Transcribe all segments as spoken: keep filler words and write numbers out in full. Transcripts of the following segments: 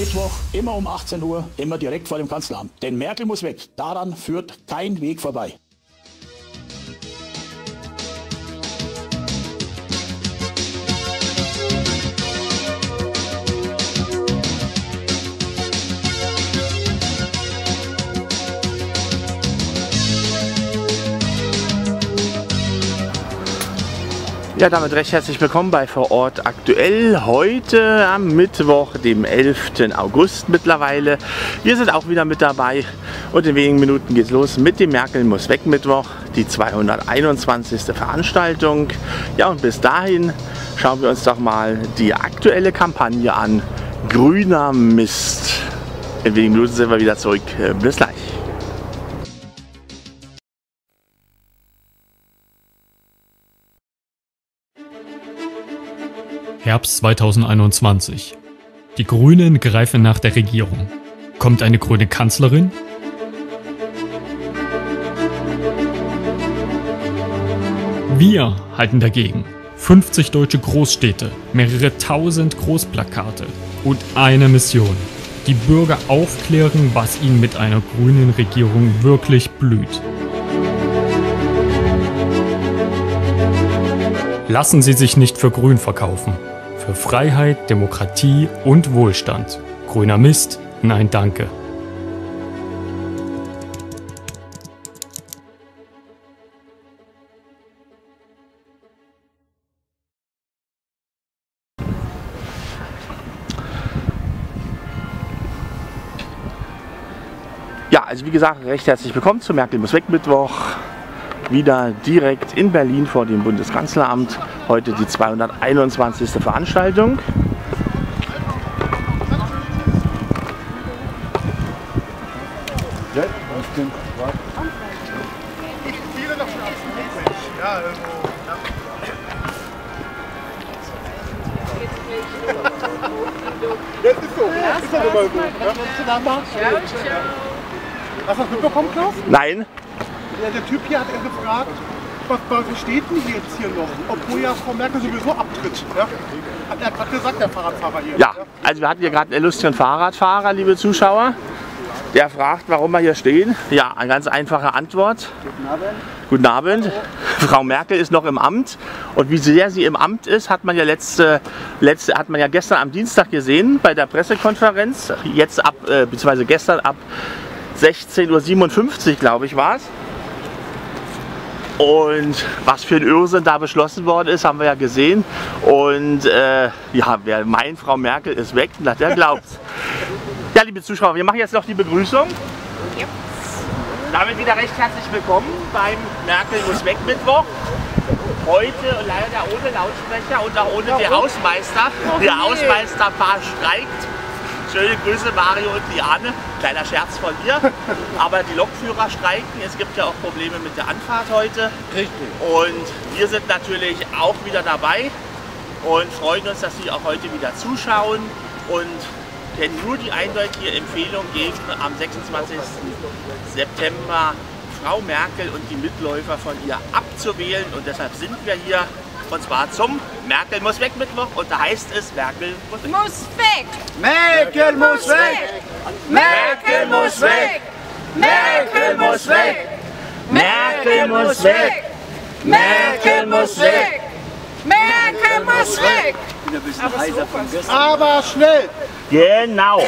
Mittwoch, immer um achtzehn Uhr, immer direkt vor dem Kanzleramt. Denn Merkel muss weg. Daran führt kein Weg vorbei. Ja, damit recht herzlich willkommen bei Vor Ort aktuell. Heute am Mittwoch, dem elften August mittlerweile. Wir sind auch wieder mit dabei und in wenigen Minuten geht es los mit dem Merkel muss weg Mittwoch, die zweihunderteinundzwanzigste Veranstaltung. Ja, und bis dahin schauen wir uns doch mal die aktuelle Kampagne an. Grüner Mist. In wenigen Minuten sind wir wieder zurück. Bis gleich. Herbst zweitausendeinundzwanzig. Die Grünen greifen nach der Regierung. Kommt eine grüne Kanzlerin? Wir halten dagegen. fünfzig deutsche Großstädte, mehrere tausend Großplakate und eine Mission. Die Bürger aufklären, was ihnen mit einer grünen Regierung wirklich blüht. Lassen Sie sich nicht für grün verkaufen. Für Freiheit, Demokratie und Wohlstand. Grüner Mist? Nein, danke. Ja, also wie gesagt, recht herzlich willkommen zu Merkel muss weg Mittwoch. Wieder direkt in Berlin vor dem Bundeskanzleramt. Heute die zweihunderteinundzwanzigste Veranstaltung. Jetzt ist so. Ist doch immer so. Hast du das mitbekommen, Klaus? Nein. Ja, der Typ hier hat er gefragt, was, was steht denn hier jetzt hier noch? Obwohl ja Frau Merkel sowieso abtritt. Ja? Hat er gerade gesagt, der Fahrradfahrer hier. Ja, also wir hatten hier gerade einen illustren Fahrradfahrer, liebe Zuschauer. Der fragt, warum wir hier stehen. Ja, eine ganz einfache Antwort. Guten Abend. Guten Abend. Frau Merkel ist noch im Amt. Und wie sehr sie im Amt ist, hat man ja letzte, letzte hat man ja gestern am Dienstag gesehen bei der Pressekonferenz. Jetzt ab, äh, beziehungsweise gestern ab sechzehn Uhr siebenundfünfzig, glaube ich, war es. Und was für ein Irrsinn da beschlossen worden ist, haben wir ja gesehen. Und äh, ja, wer meint, Frau Merkel ist weg, na, der glaubt's. Ja, liebe Zuschauer, wir machen jetzt noch die Begrüßung. Ja. Damit wieder recht herzlich willkommen beim Merkel muss weg Mittwoch. Heute leider ohne Lautsprecher und auch ohne den Hausmeister. Der Hausmeisterpaar streikt. Schöne Grüße, Mario und Liane. Kleiner Scherz von mir. Aber die Lokführer streiken. Es gibt ja auch Probleme mit der Anfahrt heute. Richtig. Und wir sind natürlich auch wieder dabei und freuen uns, dass Sie auch heute wieder zuschauen. Und kennen nur die eindeutige Empfehlung geben, am sechsundzwanzigsten September Frau Merkel und die Mitläufer von ihr abzuwählen. Und deshalb sind wir hier. Und zwar zum Merkel muss weg Mittwoch und da heißt es Merkel muss weg. Muss weg! Merkel muss weg! Merkel muss weg! Merkel muss weg! Merkel muss weg! Merkel muss weg! Merkel muss weg! Aber schnell! Genau.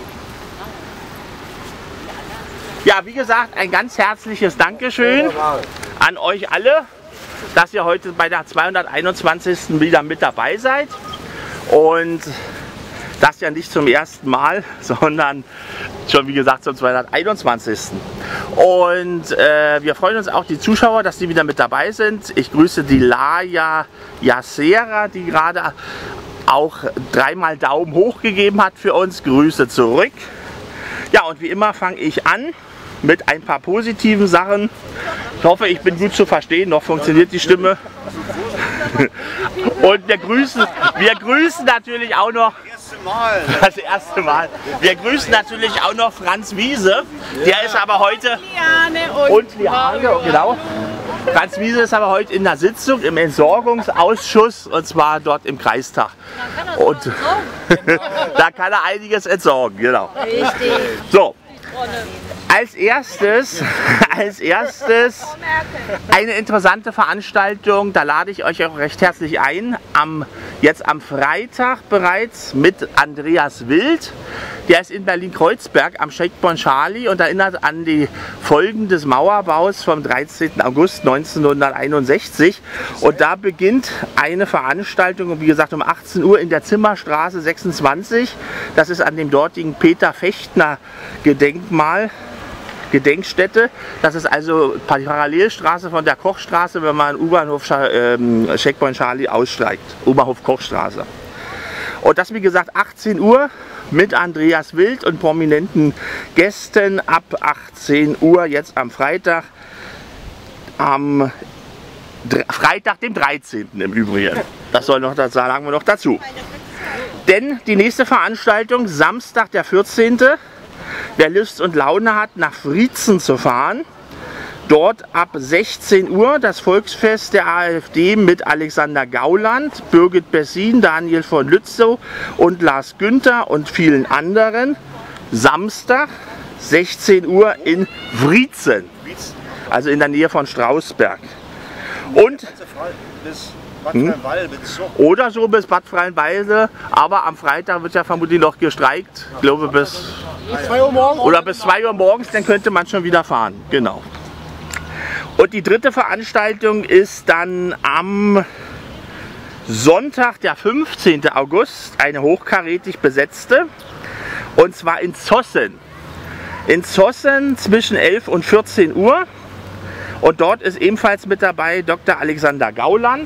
Ja, wie gesagt, ein ganz herzliches Dankeschön an euch alle, dass ihr heute bei der zweihunderteinundzwanzigsten wieder mit dabei seid. Und das ja nicht zum ersten Mal, sondern schon wie gesagt zum zweihunderteinundzwanzigsten Und äh, wir freuen uns auch die Zuschauer, dass sie wieder mit dabei sind. Ich grüße die Laia Yacera, die gerade auch dreimal Daumen hoch gegeben hat für uns. Grüße zurück. Ja, und wie immer fange ich an mit ein paar positiven Sachen. Ich hoffe, ich bin gut zu verstehen, noch funktioniert die Stimme. Und wir grüßen, wir grüßen natürlich auch noch, das erste Mal, wir grüßen natürlich auch noch Franz Wiese, der ist aber heute, Liane und, und Liane, genau, Franz Wiese ist aber heute in der Sitzung im Entsorgungsausschuss und zwar dort im Kreistag. Und da kann er einiges entsorgen, genau. Richtig. So, als erstes, als erstes eine interessante Veranstaltung, da lade ich euch auch recht herzlich ein, am, jetzt am Freitag bereits mit Andreas Wild. Der ist in Berlin-Kreuzberg am Checkpoint Charlie und erinnert an die Folgen des Mauerbaus vom dreizehnten August neunzehnhunderteinundsechzig. Und da beginnt eine Veranstaltung, wie gesagt um achtzehn Uhr in der Zimmerstraße sechsundzwanzig. Das ist an dem dortigen Peter Fechtner Gedenkmal. Gedenkstätte. Das ist also die Parallelstraße von der Kochstraße, wenn man U-Bahnhof ähm, Checkpoint Charlie aussteigt. U-Bahnhof Kochstraße. Und das wie gesagt achtzehn Uhr mit Andreas Wild und prominenten Gästen ab achtzehn Uhr jetzt am Freitag. Am Freitag, dem dreizehnten im Übrigen. Das soll noch, das sagen wir noch dazu. Denn die nächste Veranstaltung, Samstag, der vierzehnte Wer Lust und Laune hat, nach Friezen zu fahren, dort ab sechzehn Uhr das Volksfest der AfD mit Alexander Gauland, Birgit Bessin, Daniel von Lützow und Lars Günther und vielen anderen. Samstag, sechzehn Uhr in Friezen, also in der Nähe von Strausberg. Und hm? Oder so bis Bad Freienwalde, aber am Freitag wird ja vermutlich noch gestreikt, ich glaube bis zwei Uhr morgens. Oder bis zwei Uhr morgens, dann könnte man schon wieder fahren, genau. Und die dritte Veranstaltung ist dann am Sonntag, der fünfzehnte August, eine hochkarätig besetzte, und zwar in Zossen. In Zossen zwischen elf und vierzehn Uhr. Und dort ist ebenfalls mit dabei Doktor Alexander Gauland,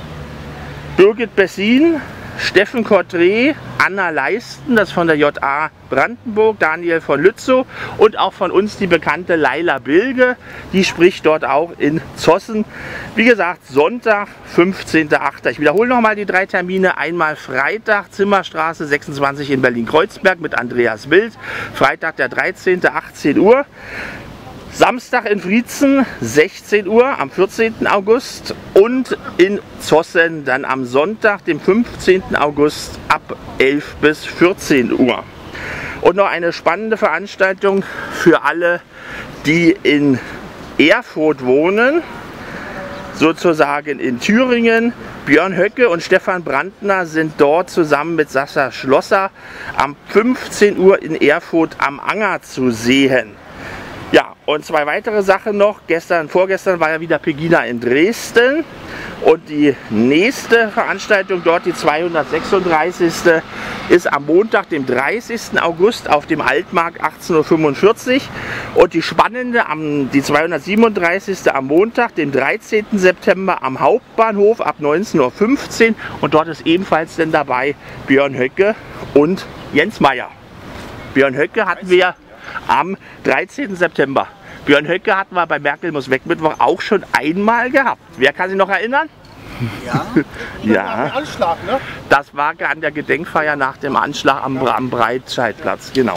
Birgit Bessin, Steffen Cottré, Anna Leisten, das von der J A Brandenburg, Daniel von Lützow und auch von uns die bekannte Laila Bilge, die spricht dort auch in Zossen. Wie gesagt, Sonntag, fünfzehnter achter Ich wiederhole nochmal die drei Termine. Einmal Freitag, Zimmerstraße sechsundzwanzig in Berlin-Kreuzberg mit Andreas Wild. Freitag, der dreizehnte achtzehn Uhr. Samstag in Friezen, sechzehn Uhr am vierzehnten August und in Zossen dann am Sonntag, dem fünfzehnten August ab elf bis vierzehn Uhr. Und noch eine spannende Veranstaltung für alle, die in Erfurt wohnen, sozusagen in Thüringen. Björn Höcke und Stefan Brandner sind dort zusammen mit Sascha Schlosser am fünfzehn Uhr in Erfurt am Anger zu sehen. Ja, und zwei weitere Sachen noch. Gestern, vorgestern war ja wieder Pegida in Dresden. Und die nächste Veranstaltung dort, die zweihundertsechsunddreißigste ist am Montag, dem dreißigsten August auf dem Altmarkt achtzehn Uhr fünfundvierzig. Und die spannende, die zweihundertsiebenunddreißigste am Montag, dem dreizehnten September am Hauptbahnhof ab neunzehn Uhr fünfzehn. Und dort ist ebenfalls denn dabei Björn Höcke und Jens Meyer. Björn Höcke hatten wir am dreizehnten September. Björn Höcke hatten wir bei Merkel muss weg Mittwoch auch schon einmal gehabt. Wer kann sich noch erinnern? Ja. Ja. Anschlag, ne? Das war an der Gedenkfeier nach dem Anschlag am, am Breitscheidplatz, genau.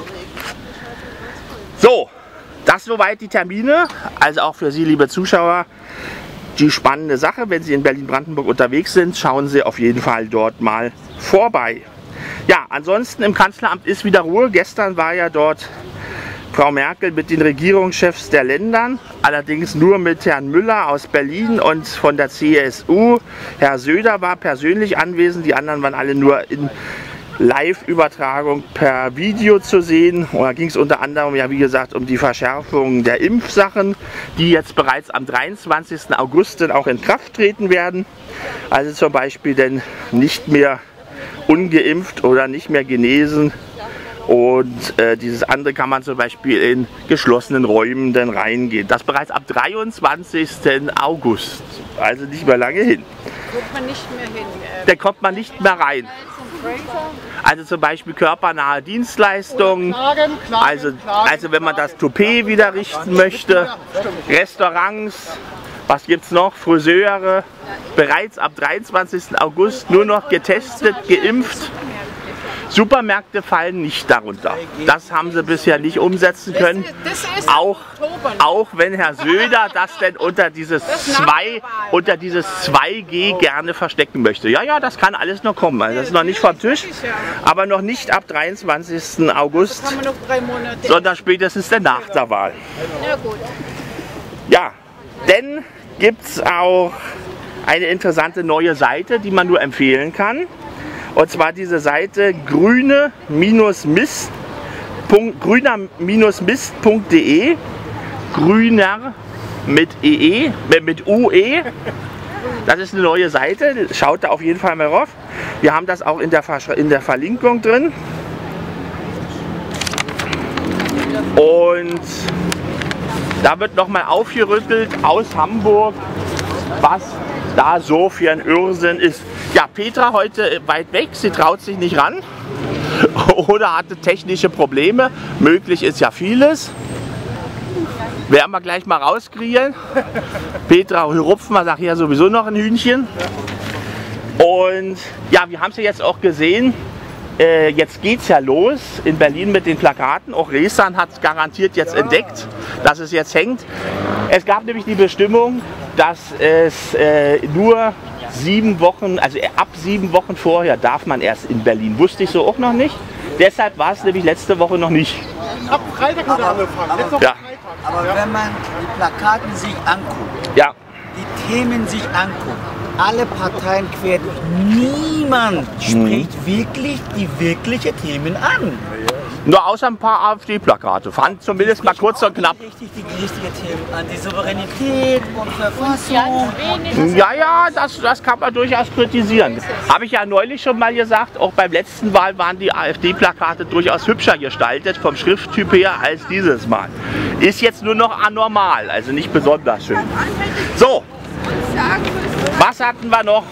So, das soweit die Termine. Also auch für Sie, liebe Zuschauer, die spannende Sache. Wenn Sie in Berlin-Brandenburg unterwegs sind, schauen Sie auf jeden Fall dort mal vorbei. Ja, ansonsten im Kanzleramt ist wieder Ruhe. Gestern war ja dort Frau Merkel mit den Regierungschefs der Ländern, allerdings nur mit Herrn Müller aus Berlin und von der C S U. Herr Söder war persönlich anwesend, die anderen waren alle nur in Live-Übertragung per Video zu sehen. Und da ging es unter anderem, ja wie gesagt, um die Verschärfung der Impfsachen, die jetzt bereits am dreiundzwanzigsten August dann auch in Kraft treten werden. Also zum Beispiel denn nicht mehr ungeimpft oder nicht mehr genesen. Und äh, dieses andere kann man zum Beispiel in geschlossenen Räumen dann reingehen. Das bereits ab dreiundzwanzigsten August. Also nicht mehr lange hin. Kommt man nicht mehr hin. Äh, da kommt man nicht mehr rein. Also zum Beispiel körpernahe Dienstleistungen. Klagen, klagen, Also, klagen, also wenn man das Toupet wieder richten möchte. Restaurants. Was gibt es noch? Friseure. Bereits ab dreiundzwanzigsten August nur noch getestet, geimpft. Supermärkte fallen nicht darunter. Das haben sie bisher nicht umsetzen können. Das ist Auch, Oktober. auch wenn Herr Söder das denn unter dieses zwei unter dieses zwei G gerne verstecken möchte. Ja, ja, das kann alles noch kommen. Also das ist noch nicht vom Tisch, aber noch nicht ab dreiundzwanzigsten August, Haben wir noch drei Monate. sondern spätestens dann nach der Wahl. Ja gut. Ja, dann gibt es auch eine interessante neue Seite, die man nur empfehlen kann. Und zwar diese Seite grüne-mist. grüner-mist punkt de. Grüner mit E E, mit U E. Das ist eine neue Seite, schaut da auf jeden Fall mal drauf. Wir haben das auch in der, in der Verlinkung drin. Und da wird nochmal aufgerüttelt aus Hamburg, was da so für ein Irrsinn ist. Ja, Petra heute weit weg, sie traut sich nicht ran oder hatte technische Probleme. Möglich ist ja vieles. Werden wir gleich mal rauskriegen. Petra rupfen wir nachher sowieso noch ein Hühnchen. Und ja, wir haben es ja jetzt auch gesehen. Äh, jetzt geht es ja los in Berlin mit den Plakaten. Auch Resan hat es garantiert jetzt entdeckt, dass es jetzt hängt. Es gab nämlich die Bestimmung, dass es äh, nur sieben Wochen, also ab sieben Wochen vorher darf man erst in Berlin. Wusste ich so auch noch nicht. Deshalb war es nämlich letzte Woche noch nicht. Ab Freitag hat er angefangen. Letzte Woche Ja. Freitag. Aber Ja. wenn man die Plakaten sich anguckt, Ja, die Themen sich anguckt, alle Parteien quer durch, niemand spricht wirklich die wirklichen Themen an. nur außer ein paar AfD-Plakate. Fand zumindest mal kurz und knapp. Richtig die richtigen Themen an, die Souveränität und Verfassung. Ja, ja, das, das kann man durchaus kritisieren. Habe ich ja neulich schon mal gesagt, auch beim letzten Wahl waren die AfD-Plakate durchaus hübscher gestaltet, vom Schrifttyp her, als dieses Mal. Ist jetzt nur noch anormal, also nicht besonders schön. So, was hatten wir noch?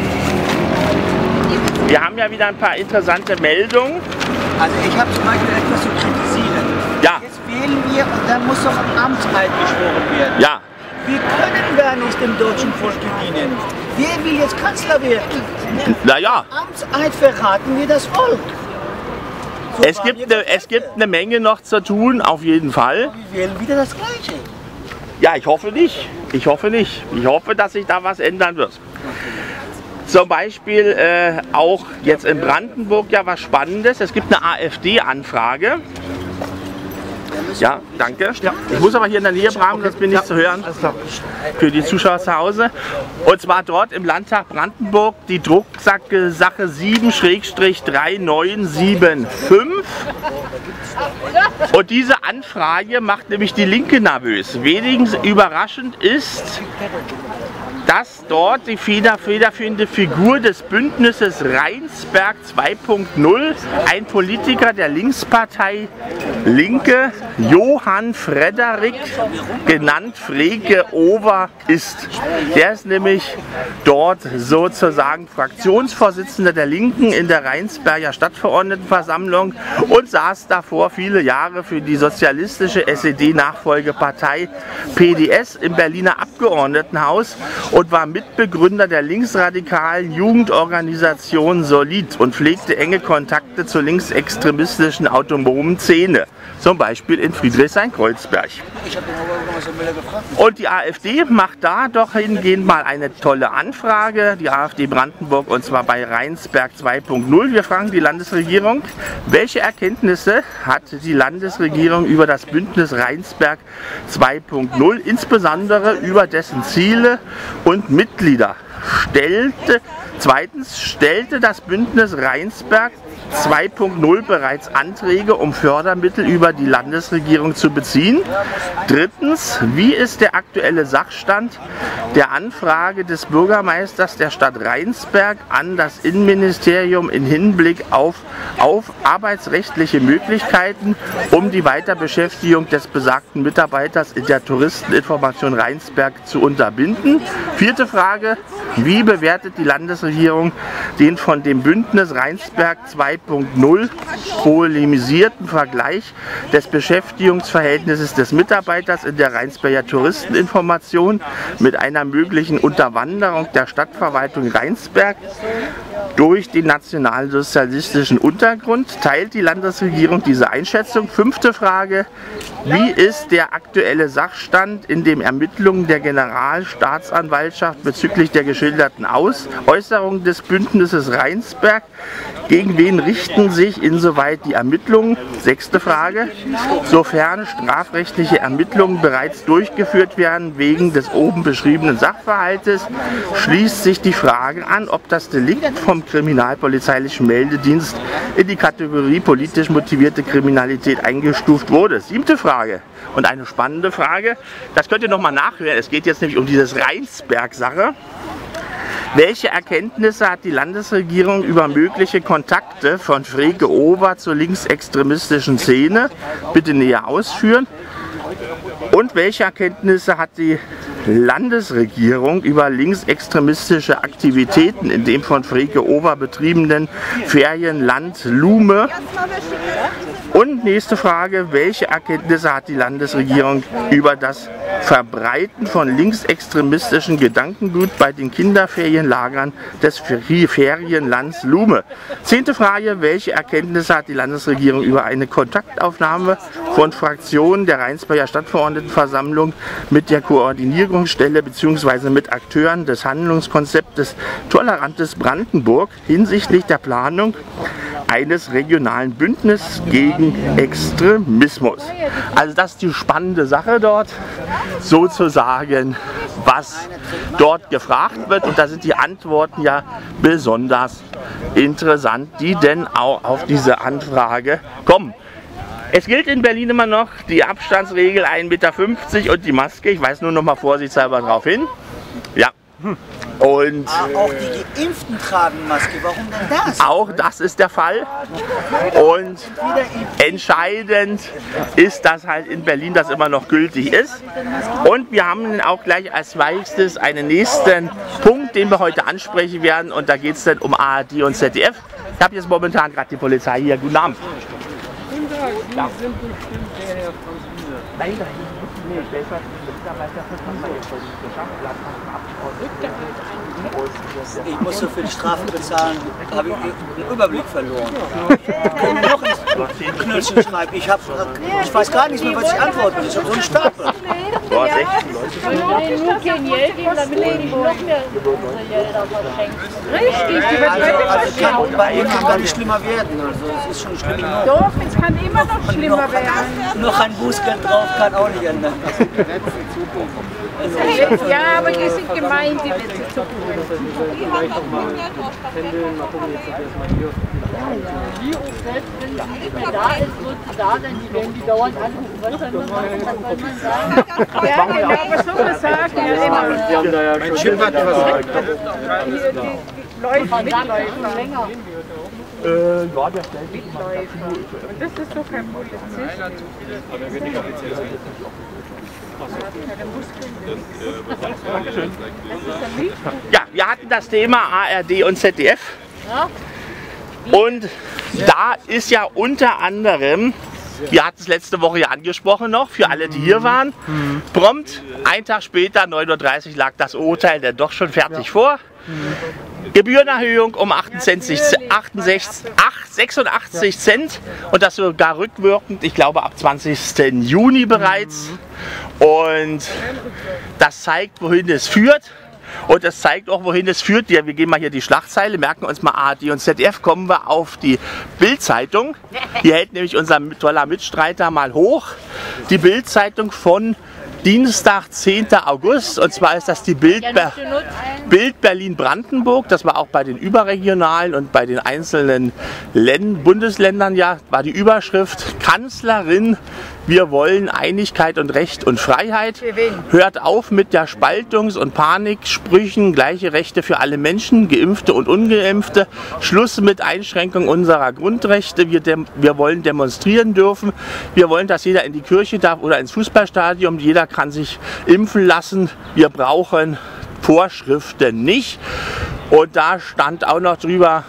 Wir haben ja wieder ein paar interessante Meldungen. Also ich habe zum Beispiel etwas zu kritisieren. Ja, Jetzt wählen wir und dann muss doch ein Amtseid geschworen werden. ja. Wir können gar nicht dem deutschen Volk dienen. Wer will jetzt Kanzler werden? Naja, Amtseid verraten wir das Volk. So es waren gibt, wir eine, das es gibt eine Menge noch zu tun, auf jeden Fall. Wir wählen wieder das Gleiche. Ja, ich hoffe nicht. Ich hoffe nicht. Ich hoffe, dass sich da was ändern wird. Zum Beispiel äh, auch jetzt in Brandenburg ja was Spannendes. Es gibt eine AfD-Anfrage. Ja, danke. Ich muss aber hier in der Nähe bleiben, sonst bin ich zu hören. Für die Zuschauer zu Hause. Und zwar dort im Landtag Brandenburg die Drucksache Sache sieben drei neun sieben fünf. Und diese Anfrage macht nämlich die Linke nervös. Wenig überraschend ist, dass dort die federführende Figur des Bündnisses Rheinsberg zwei punkt null, ein Politiker der Linkspartei Linke, Johann Frederik, genannt Frege Over, ist. Der ist nämlich dort sozusagen Fraktionsvorsitzender der Linken in der Rheinsberger Stadtverordnetenversammlung und saß davor viele Jahre für die sozialistische S E D-Nachfolgepartei P D S im Berliner Abgeordnetenhaus und war Mitbegründer der linksradikalen Jugendorganisation Solid und pflegte enge Kontakte zur linksextremistischen autonomen Szene, zum Beispiel in Friedrichshain-Kreuzberg. Und die AfD macht da doch hingehend mal eine tolle Anfrage, die AfD Brandenburg, und zwar bei Rheinsberg zwei punkt null. Wir fragen die Landesregierung, welche Erkenntnisse hat die Landesregierung über das Bündnis Rheinsberg zwei punkt null, insbesondere über dessen Ziele und Mitglieder. Stellte, zweitens stellte das Bündnis Rheinsberg zwei punkt null bereits Anträge, um Fördermittel über die Landesregierung zu beziehen. Drittens, wie ist der aktuelle Sachstand der Anfrage des Bürgermeisters der Stadt Rheinsberg an das Innenministerium in Hinblick auf, auf arbeitsrechtliche Möglichkeiten, um die Weiterbeschäftigung des besagten Mitarbeiters in der Touristeninformation Rheinsberg zu unterbinden? Vierte Frage, wie bewertet die Landesregierung den von dem Bündnis Rheinsberg zwei drei Punkt null polemisierten Vergleich des Beschäftigungsverhältnisses des Mitarbeiters in der Rheinsberger Touristeninformation mit einer möglichen Unterwanderung der Stadtverwaltung Rheinsberg durch den nationalsozialistischen Untergrund. Teilt die Landesregierung diese Einschätzung? Fünfte Frage. Wie ist der aktuelle Sachstand in den Ermittlungen der Generalstaatsanwaltschaft bezüglich der geschilderten Aus Äußerungen des Bündnisses Rheinsberg? Gegen wen richten sich insoweit die Ermittlungen? Sechste Frage. Sofern strafrechtliche Ermittlungen bereits durchgeführt werden wegen des oben beschriebenen Sachverhaltes, schließt sich die Frage an, ob das Delikt vom Kriminalpolizeilichen Meldedienst in die Kategorie politisch motivierte Kriminalität eingestuft wurde. Siebte Frage und eine spannende Frage, das könnt ihr noch mal nachhören, es geht jetzt nämlich um dieses Rheinsberg-Sache. Welche Erkenntnisse hat die Landesregierung über mögliche Kontakte von Freke Over zur linksextremistischen Szene? Bitte näher ausführen. Und welche Erkenntnisse hat die Landesregierung über linksextremistische Aktivitäten in dem von Freke Over betriebenen Ferienland Lume? Und nächste Frage, welche Erkenntnisse hat die Landesregierung über das Verbreiten von linksextremistischen Gedankengut bei den Kinderferienlagern des Ferienlands Lume? Zehnte Frage, welche Erkenntnisse hat die Landesregierung über eine Kontaktaufnahme von Fraktionen der Rheinsberger Stadtverordnetenversammlung mit der Koordinierungsstelle bzw. mit Akteuren des Handlungskonzeptes Tolerantes Brandenburg hinsichtlich der Planung eines regionalen Bündnisses gegen Extremismus? Also das ist die spannende Sache dort, sozusagen, was dort gefragt wird, und da sind die Antworten ja besonders interessant, die denn auch auf diese Anfrage kommen. Es gilt in Berlin immer noch die Abstandsregel ein Meter fünfzig und die Maske, ich weise nur noch mal vorsichtshalber darauf hin. Ja. Und auch die Geimpften tragen Maske, warum denn das? Auch das ist der Fall. Und entscheidend ist, dass halt in Berlin das immer noch gültig ist. Und wir haben auch gleich als nächstes einen nächsten Punkt, den wir heute ansprechen werden. Und da geht es dann um A R D und Z D F. Ich habe jetzt momentan gerade die Polizei hier. Guten Abend. Guten Tag, Sie ja. sind bestimmt der Herr Franz Wiese. Nein, nein, nee, der ist Mitarbeiter für Ich musste für die Strafe bezahlen, habe ich den Überblick verloren. Ich kann mir noch ein Knöllchen schreiben. Ich, hab, ich weiß gar nicht mehr, was ich antworte. Ich habe so einen Stapel. Boah, sechzehn Leute. Nur kein Geld geben, damit die noch mehr Geld verschenken. Richtig, die Also, also kann, bei ihr kann gar nicht schlimmer werden. Also es ist schon schlimm genug. Doch, es kann immer noch schlimmer werden. Noch ein Bußgeld drauf kann auch nicht ändern. Ja, aber die sind gemein, die letzte Zukunft. Die und selbst wenn sie nicht mehr da ist, wird sie da, denn die werden die dauernd anrufen. Was soll man machen? Was soll man sagen? Ja, genau, was soll man sagen? Ja, immer. Sie haben da ja schon schön was gesagt. Die Läufer, mitläufen länger. Äh, ja, der stellt sich mal dazu. Und das ist doch kein Polizist. Ja, wir hatten das Thema A R D und Z D F. Und da ist ja unter anderem, wir hatten es letzte Woche ja angesprochen noch, für alle, die hier waren, prompt, einen Tag später, neun Uhr dreißig, lag das Urteil dann doch schon fertig vor. Gebührenerhöhung um achtundsechzig, sechsundachtzig Cent und das sogar rückwirkend, ich glaube ab zwanzigsten Juni bereits. Und das zeigt, wohin es führt. Und es zeigt auch, wohin es führt. Ja, wir gehen mal hier die Schlagzeile, merken uns mal A R D und Z D F, kommen wir auf die Bild-Zeitung. Hier hält nämlich unser toller Mitstreiter mal hoch. Die Bild-Zeitung von Dienstag, zehnten August, und zwar ist das die Bild, Ber Bild Berlin-Brandenburg. Das war auch bei den überregionalen und bei den einzelnen Länd Bundesländern, ja, war die Überschrift: Kanzlerin, wir wollen Einigkeit und Recht und Freiheit. Hört auf mit der Spaltungs- und Paniksprüchen, gleiche Rechte für alle Menschen, Geimpfte und Ungeimpfte. Schluss mit Einschränkung unserer Grundrechte. Wir, wir wollen demonstrieren dürfen. Wir wollen, dass jeder in die Kirche darf oder ins Fußballstadion. Jeder kann sich impfen lassen. Wir brauchen Vorschriften nicht. Und da stand auch noch drüber,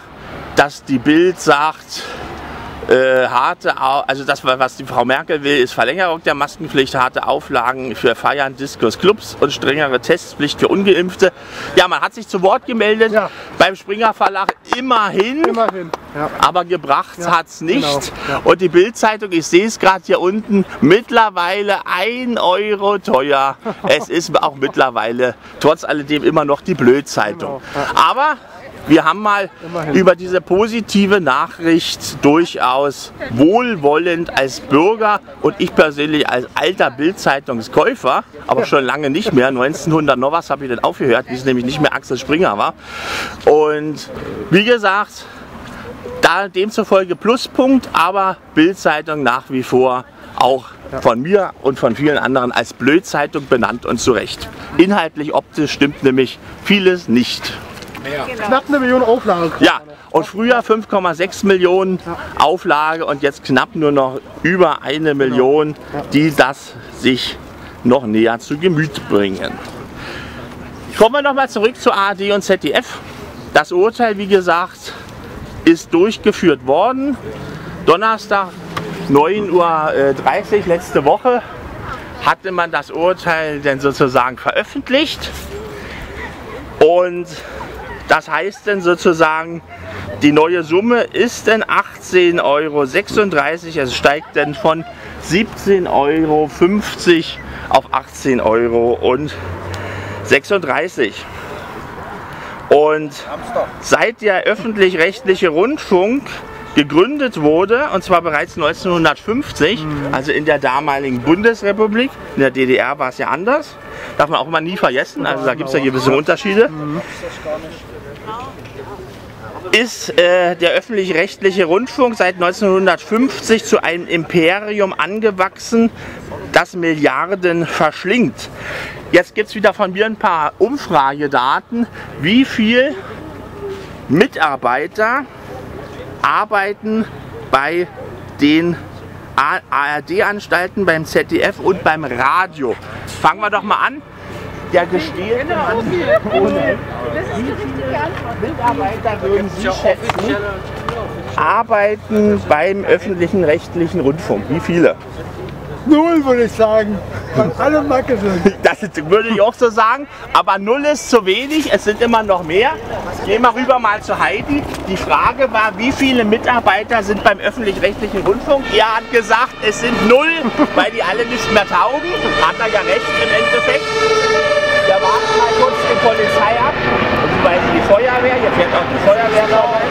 dass die Bild sagt, Äh, harte, Au also das, was die Frau Merkel will, ist Verlängerung der Maskenpflicht, harte Auflagen für Feiern, Diskos, Clubs und strengere Testpflicht für Ungeimpfte. Ja, man hat sich zu Wort gemeldet, ja. Beim Springer Verlag immerhin, immerhin. Ja. Aber gebracht ja. hat es nicht. Genau. Ja. Und die Bild-Zeitung, ich sehe es gerade hier unten, mittlerweile ein Euro teuer. Es ist auch mittlerweile trotz alledem immer noch die Blöd-Zeitung. Genau. Ja. Aber wir haben mal immerhin über diese positive Nachricht durchaus wohlwollend als Bürger und ich persönlich als alter Bild-Zeitungskäufer, aber schon lange nicht mehr, neunzehnhundert noch was habe ich dann aufgehört, wie es nämlich nicht mehr Axel Springer war. Und wie gesagt, da demzufolge Pluspunkt, aber Bild-Zeitung nach wie vor auch von mir und von vielen anderen als Blöd-Zeitung benannt und zu Recht. Inhaltlich, optisch stimmt nämlich vieles nicht. Genau. Knapp eine Million Auflage. Ja, und früher fünf Komma sechs Millionen Auflage und jetzt knapp nur noch über eine Million, die das sich noch näher zu Gemüt bringen. Kommen wir nochmal zurück zu A R D und Z D F. Das Urteil, wie gesagt, ist durchgeführt worden. Donnerstag neun Uhr dreißig letzte Woche hatte man das Urteil dann sozusagen veröffentlicht. Und das heißt dann sozusagen, die neue Summe ist dann achtzehn Euro sechsunddreißig, es steigt dann von siebzehn Euro fünfzig auf achtzehn Euro sechsunddreißig. Und seit der öffentlich-rechtliche Rundfunk gegründet wurde, und zwar bereits neunzehnhundertfünfzig, mhm. also in der damaligen Bundesrepublik, in der D D R war es ja anders, darf man auch immer nie vergessen, also da gibt es ja gewisse Unterschiede, mhm. ist äh, der öffentlich-rechtliche Rundfunk seit neunzehnhundertfünfzig zu einem Imperium angewachsen, das Milliarden verschlingt. Jetzt gibt es wieder von mir ein paar Umfragedaten, wie viel Mitarbeiter arbeiten bei den A R D-Anstalten, beim Z D F und beim Radio. Fangen wir doch mal an. Der gestählte Mann ohne. Wie viele Mitarbeiter würden Sie schätzen, arbeiten beim öffentlichen rechtlichen Rundfunk? Wie viele? Null, würde ich sagen, weil alle Macke sind. Das würde ich auch so sagen, aber null ist zu wenig, es sind immer noch mehr. Gehen wir rüber mal zu Heidi. Die Frage war, wie viele Mitarbeiter sind beim öffentlich-rechtlichen Rundfunk? Er hat gesagt, es sind null, weil die alle nicht mehr taugen. Hat er ja recht im Endeffekt. Wir warten mal kurz die Polizei ab, beziehungsweise die Feuerwehr. Hier fährt auch die Feuerwehr vorbei.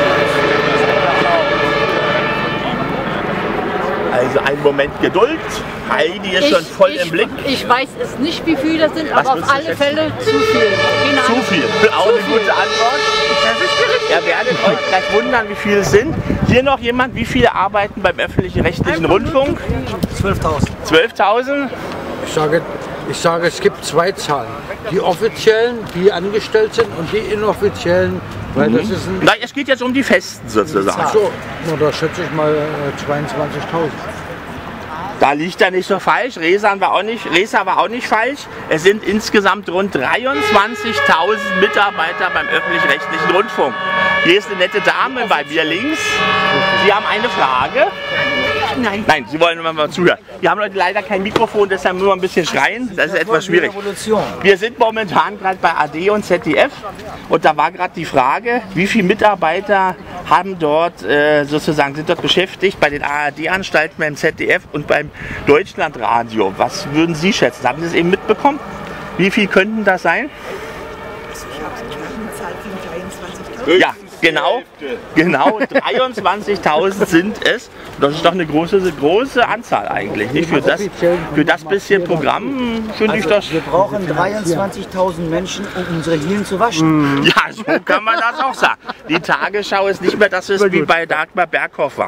Also einen Moment Geduld. Heidi ist ich, schon voll ich, im Blick. Ich weiß es nicht, wie viele das sind, Was aber auf alle schätzen? Fälle zu viel. Keine zu viel. Auch zu eine viel. Gute Antwort. Ihr werdet euch gleich wundern, wie viele es sind. Hier noch jemand, wie viele arbeiten beim öffentlich-rechtlichen Rundfunk? zwölftausend. zwölftausend? Ich sage, ich sage, es gibt zwei Zahlen. Die offiziellen, die angestellt sind, und die inoffiziellen. Weil mhm. das ist ein Nein, es geht jetzt um die Festen sozusagen. Ach so, na, da schätze ich mal äh, zweiundzwanzigtausend. Da liegt er nicht so falsch. Resa war auch nicht, Resa war auch nicht falsch. Es sind insgesamt rund dreiundzwanzigtausend Mitarbeiter beim öffentlich-rechtlichen Rundfunk. Hier ist eine nette Dame bei mir links. Sie haben eine Frage. Nein. Nein, Sie wollen immer mal zuhören. Wir haben heute leider kein Mikrofon, deshalb nur ein bisschen schreien. Das ist etwas schwierig. Wir sind momentan gerade bei A R D und Z D F und da war gerade die Frage, wie viele Mitarbeiter haben dort äh, sozusagen sind dort beschäftigt bei den A R D-Anstalten, beim Z D F und beim Deutschlandradio. Was würden Sie schätzen? Haben Sie es eben mitbekommen? Wie viel könnten das sein? Ich habe eine Zahl von dreiundzwanzigtausend. Ja, genau, genau, dreiundzwanzigtausend sind es. Das ist doch eine große, große Anzahl eigentlich. Nicht für das, für das bisschen Programm finde ich das. Wir brauchen dreiundzwanzigtausend Menschen, um unsere Hirn zu waschen. Ja, so kann man das auch sagen. Die Tagesschau ist nicht mehr das, ist, wie bei Dagmar Berghoff war.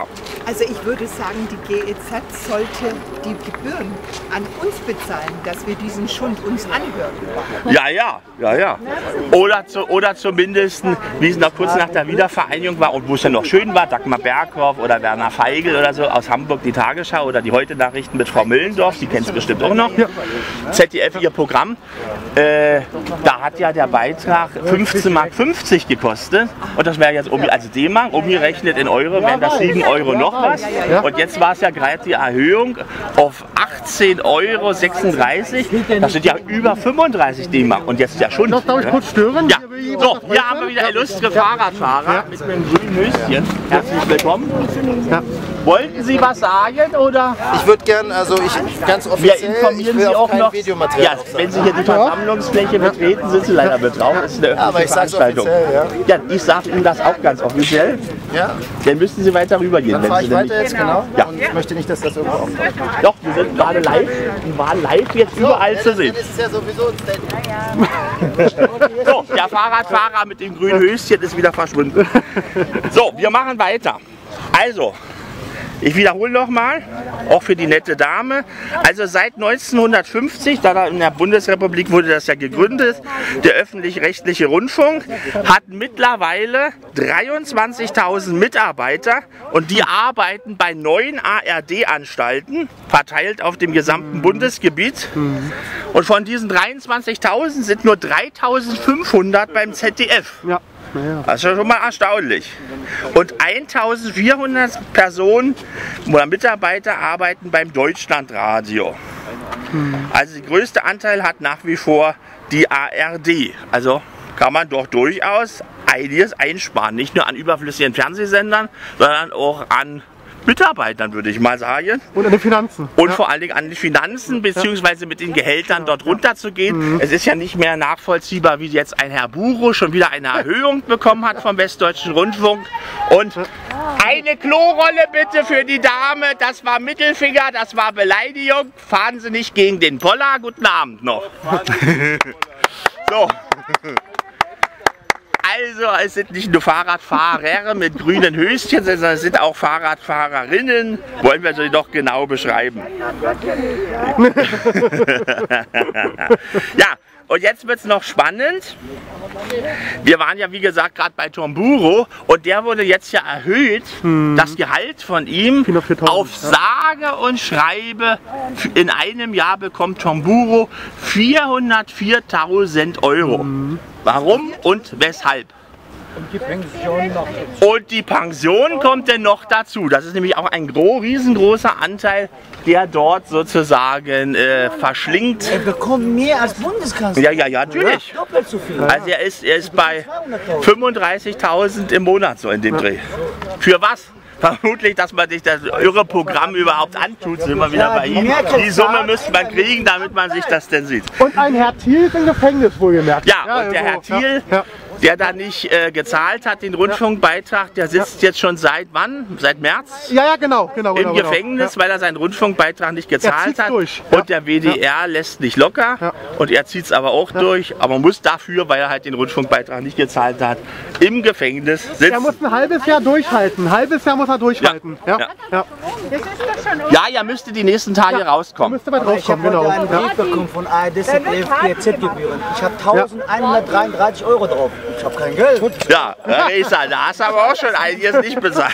Also ich würde sagen, die G E Z sollte die Gebühren an uns bezahlen, dass wir diesen Schund uns anhören. Ja, ja, ja, ja. Oder, zu, oder zumindest, wie es noch kurz nach der Wiedervereinigung war und wo es ja noch schön war, Dagmar Berghoff oder Werner Feigl oder so aus Hamburg, die Tagesschau oder die Heute-Nachrichten mit Frau Müllendorf, die kennst du bestimmt auch noch. Z D F, ihr Programm. Äh, da hat ja der Beitrag fünfzehn Mark fünfzig gekostet und das wäre jetzt um, also D-Mark, umgerechnet in Euro, wären das sieben Euro noch was. Und jetzt war es ja gerade die Erhöhung auf achtzehn Euro sechsunddreißig. Das sind ja über fünfunddreißig D-Mark und jetzt ist ja schon. Darf ich kurz stören? Ja. So, hier haben wir wieder illustre Fahrradfahrer ja. mit einem grünen Höschen. Herzlich willkommen. Ja. Wollten Sie was sagen oder? Ich würde gerne, also ich ganz offiziell, wir informieren ich will Sie auch noch. Videomaterial Ja, wenn Sie hier die Versammlungsfläche betreten, sind Sie leider betraut. Das ist eine öffentliche aber ich Veranstaltung. Offiziell, ja. ja, ich sage Ihnen das auch ganz offiziell. Ja. Dann müssten Sie weiter rübergehen. Dann wenn fahre Sie ich weiter jetzt, genau. Ja. Und ich möchte nicht, dass das irgendwo auftaucht. Doch, wir sind gerade live. Wir waren live jetzt so, überall zu sehen. Dann ist es ja sowieso ein Statement. So, der Fahrradfahrer mit dem grünen Höschen ist wieder verschwunden. So, wir machen weiter. Also, ich wiederhole noch mal, auch für die nette Dame. Also seit neunzehnhundertfünfzig, da in der Bundesrepublik wurde das ja gegründet, der öffentlich-rechtliche Rundfunk hat mittlerweile dreiundzwanzigtausend Mitarbeiter und die arbeiten bei neun A R D-Anstalten, verteilt auf dem gesamten Bundesgebiet. Und von diesen dreiundzwanzigtausend sind nur dreitausendfünfhundert beim Z D F. Ja. Das ist ja schon mal erstaunlich. Und eintausendvierhundert Personen oder Mitarbeiter arbeiten beim Deutschlandradio. Also der größte Anteil hat nach wie vor die A R D. Also kann man doch durchaus einiges einsparen. Nicht nur an überflüssigen Fernsehsendern, sondern auch an Mitarbeitern, würde ich mal sagen. Und an den Finanzen. Und ja. vor allen Dingen an den Finanzen, beziehungsweise mit den Gehältern dort runterzugehen. Mhm. Es ist ja nicht mehr nachvollziehbar, wie jetzt ein Herr Buro schon wieder eine Erhöhung bekommen hat vom Westdeutschen Rundfunk. Und eine Klorolle bitte für die Dame, das war Mittelfinger, das war Beleidigung. Fahren Sie nicht gegen den Poller. Guten Abend noch. So. Also es sind nicht nur Fahrradfahrer mit grünen Höschen, sondern es sind auch Fahrradfahrerinnen. Wollen wir sie doch genau beschreiben. Ja, und jetzt wird es noch spannend. Wir waren ja wie gesagt gerade bei Tomburo und der wurde jetzt ja erhöht, hm. das Gehalt von ihm auf sage und schreibe, in einem Jahr bekommt Tomburo vierhundertviertausend Euro. Hm. Warum und weshalb? Und die Pension noch dazu. Und die Pension kommt denn noch dazu. Das ist nämlich auch ein gro riesengroßer Anteil, der dort sozusagen äh, verschlingt. Er bekommt mehr als Bundeskanzler. Ja, ja, ja, natürlich. Ja, doppelt so viel. Also er ist, er ist bei fünfunddreißigtausend im Monat so in dem Dreh. Für was? Vermutlich, dass man sich das irre Programm überhaupt antut, sind wir wieder bei ihm. Die Summe müsste man kriegen, damit man sich das denn sieht. Und ein Herr Thiel ist im Gefängnis wohlgemerkt. Ja, ja, und der Herr Thiel, ja, ja. der da nicht äh, gezahlt hat, den Rundfunkbeitrag, der sitzt ja. jetzt schon seit wann? Seit März? Ja, ja, genau. genau Im genau, Gefängnis, genau. weil er seinen Rundfunkbeitrag nicht gezahlt hat. Durch. Und ja. der W D R ja. lässt nicht locker. Ja. Und er zieht es aber auch ja. durch. Aber man muss dafür, weil er halt den Rundfunkbeitrag nicht gezahlt hat, im Gefängnis sitzen. Er muss ein halbes Jahr durchhalten. Ein halbes Jahr muss er durchhalten. Ja. Ja. Ja. Ja, ja, müsste die nächsten Tage ja. rauskommen. Müsste mal ich habe genau. einen Brief bekommen von A R D, Z D F, G E Z-Gebühren. Ich habe eintausendeinhundertdreiunddreißig Euro drauf. Ich habe kein Geld. Ja, Herr Reser, da hast du aber auch schon einiges nicht bezahlt.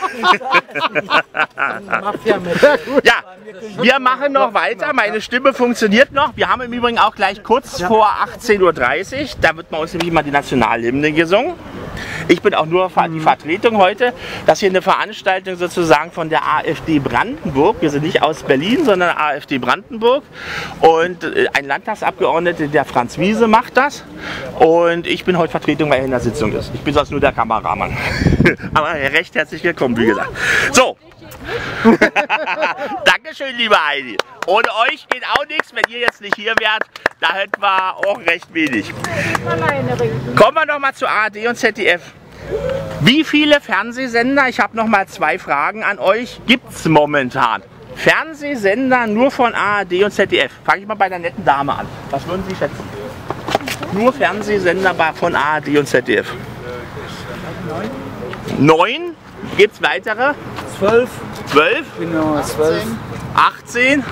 Ja, wir machen noch weiter. Meine Stimme funktioniert noch. Wir haben im Übrigen auch gleich kurz vor achtzehn Uhr dreißig. Da wird bei uns nämlich mal die Nationalhymne gesungen. Ich bin auch nur die Vertretung heute. Das hier eine Veranstaltung sozusagen von der AfD Brandenburg. Wir sind nicht aus Berlin, sondern AfD Brandenburg. Und ein Landtagsabgeordneter, der Franz Wiese, macht das. Und ich bin heute Vertretung, weil er in der Sitzung ist. Ich bin sonst nur der Kameramann. Aber recht herzlich willkommen, wie gesagt. So. Dankeschön, liebe Heidi. Ohne euch geht auch nichts. Wenn ihr jetzt nicht hier wärt, da hätten wir auch recht wenig. Kommen wir noch mal zu A R D und Z D F. Wie viele Fernsehsender, ich habe noch mal zwei Fragen an euch, gibt es momentan? Fernsehsender nur von A R D und Z D F. Fange ich mal bei der netten Dame an. Was würden Sie schätzen? Nur Fernsehsender von A R D und Z D F. Neun. Neun? Gibt es weitere? Zwölf. zwölf? Genau, zwölf. achtzehn?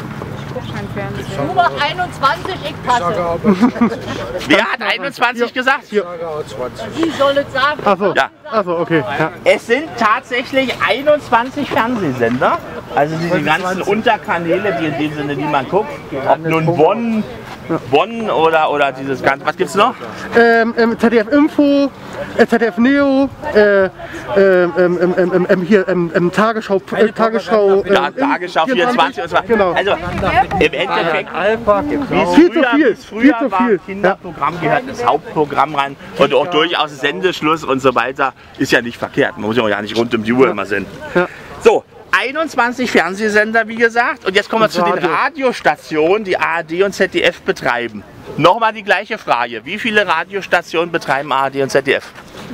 Nummer einundzwanzig, ich passe. Wer hat einundzwanzig gesagt? Ich sage auch zwanzig. Sie soll es sagen. Achso, Ja. Achso, okay. Ja. Es sind tatsächlich einundzwanzig Fernsehsender, also diese ganzen Unterkanäle, die in dem Sinne, die man guckt, ob nun Bonn, Bonn oder, oder dieses ganze, was gibt's noch? Ähm, ähm, Z D F Info, äh, Z D F Neo, äh, ähm, ähm, ähm, ähm, hier, ähm, ähm, Tagesschau, äh, Tagesschau, äh, Ja, Tagesschau vierundzwanzig und so weiter. Genau. Also im Endeffekt, wie es Viel zu früher, viel, wie es früher viel zu war, viel. Kinderprogramm gehört ins Hauptprogramm rein und auch durchaus Sendeschluss und so weiter ist ja nicht verkehrt. Man muss ja nicht rund um die Uhr immer senden. Ja. So, einundzwanzig Fernsehsender, wie gesagt. Und jetzt kommen wir zu den Radio. Radiostationen, die A R D und Z D F betreiben. Nochmal die gleiche Frage. Wie viele Radiostationen betreiben A R D und Z D F?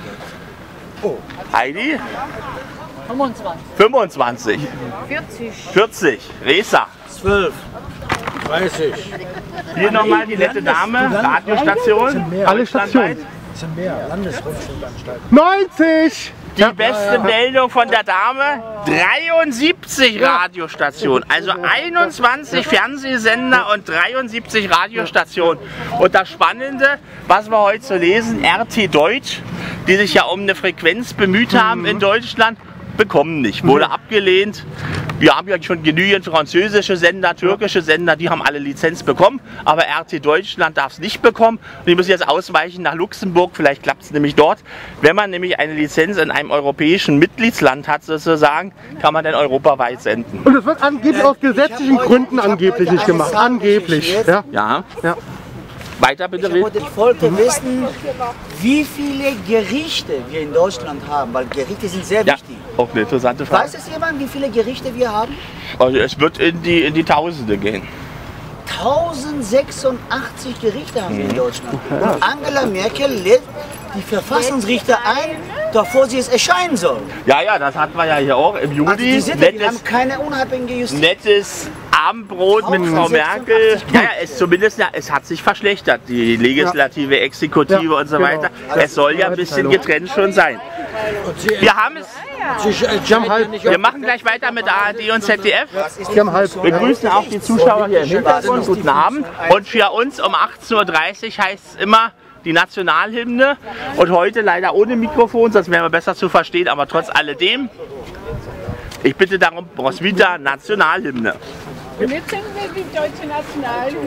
Oh. Heidi? fünfundzwanzig. fünfundzwanzig. vierzig. vierzig. Resa? zwölf. dreißig. Hier nochmal die nette Dame. Radiostation. Alle Stationen. Das sind mehr. Landesrundfunkanstalten. neunzig! Die beste Meldung von der Dame, dreiundsiebzig Radiostationen, also einundzwanzig Fernsehsender und dreiundsiebzig Radiostationen. Und das Spannende, was wir heute so lesen, R T Deutsch, die sich ja um eine Frequenz bemüht haben in Deutschland, bekommen nicht, wurde abgelehnt. Wir haben ja schon genügend französische Sender, türkische Sender, die haben alle Lizenz bekommen, aber R T Deutschland darf es nicht bekommen. Und die müssen jetzt ausweichen nach Luxemburg, vielleicht klappt es nämlich dort. Wenn man nämlich eine Lizenz in einem europäischen Mitgliedsland hat, sozusagen, kann man dann europaweit senden. Und es wird angeblich aus gesetzlichen Gründen angeblich nicht gemacht. Angeblich. Ja. Ja. Ja. Weiter bitte. Ich wollte, ich wollte wissen, wie viele Gerichte wir in Deutschland haben, weil Gerichte sind sehr Ja, wichtig. auch eine interessante Frage. Weiß es jemand, wie viele Gerichte wir haben? Also es wird in die, in die Tausende gehen. tausendsechsundachtzig Gerichte haben wir in Deutschland. Und Angela Merkel lädt die Verfassungsrichter ein, bevor sie es erscheinen soll. Ja, ja, das hatten wir ja hier auch im Juli. Also die sind, wir nettes, haben keine unabhängige Justiz. nettes Abendbrot mit Frau Merkel. Ja, ja, es zumindest, ja, es hat sich verschlechtert, die Legislative, Exekutive Ja, und so genau. weiter. Es soll ja ein bisschen getrennt schon sein. Wir haben es. Sie haben halt Wir machen gleich weiter mit A R D und Z D F. Die haben halb. Wir grüßen auch die Zuschauer hier im Hintergrund. Guten Abend. Und für uns um achtzehn Uhr dreißig heißt es immer die Nationalhymne. Und heute leider ohne Mikrofon, sonst wären wir besser zu verstehen. Aber trotz alledem, ich bitte darum, Roswitha, Nationalhymne. Und jetzt singen wir die deutsche Nationalhymne.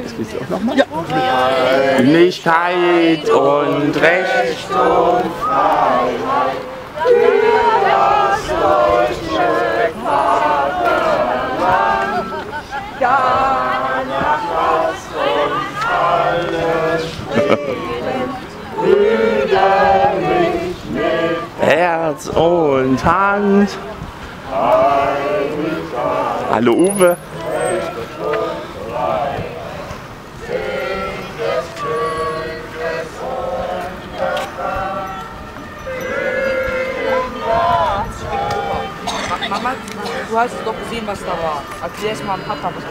Einigkeit und Recht und Freiheit für das deutsche Vaterland. Danach lasst uns alle streben, brüderlich mit Herz und Hand. Hallo Uwe. Mama, du hast doch gesehen, was da war. Erklär es mal Papa, was da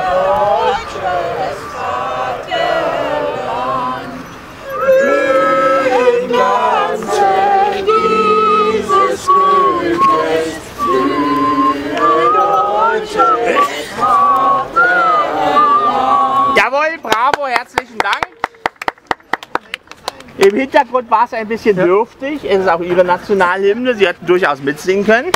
Jawohl, bravo, herzlichen Dank. Im Hintergrund war es ein bisschen dürftig. Es ist auch Ihre Nationalhymne. Sie hätten durchaus mitsingen können.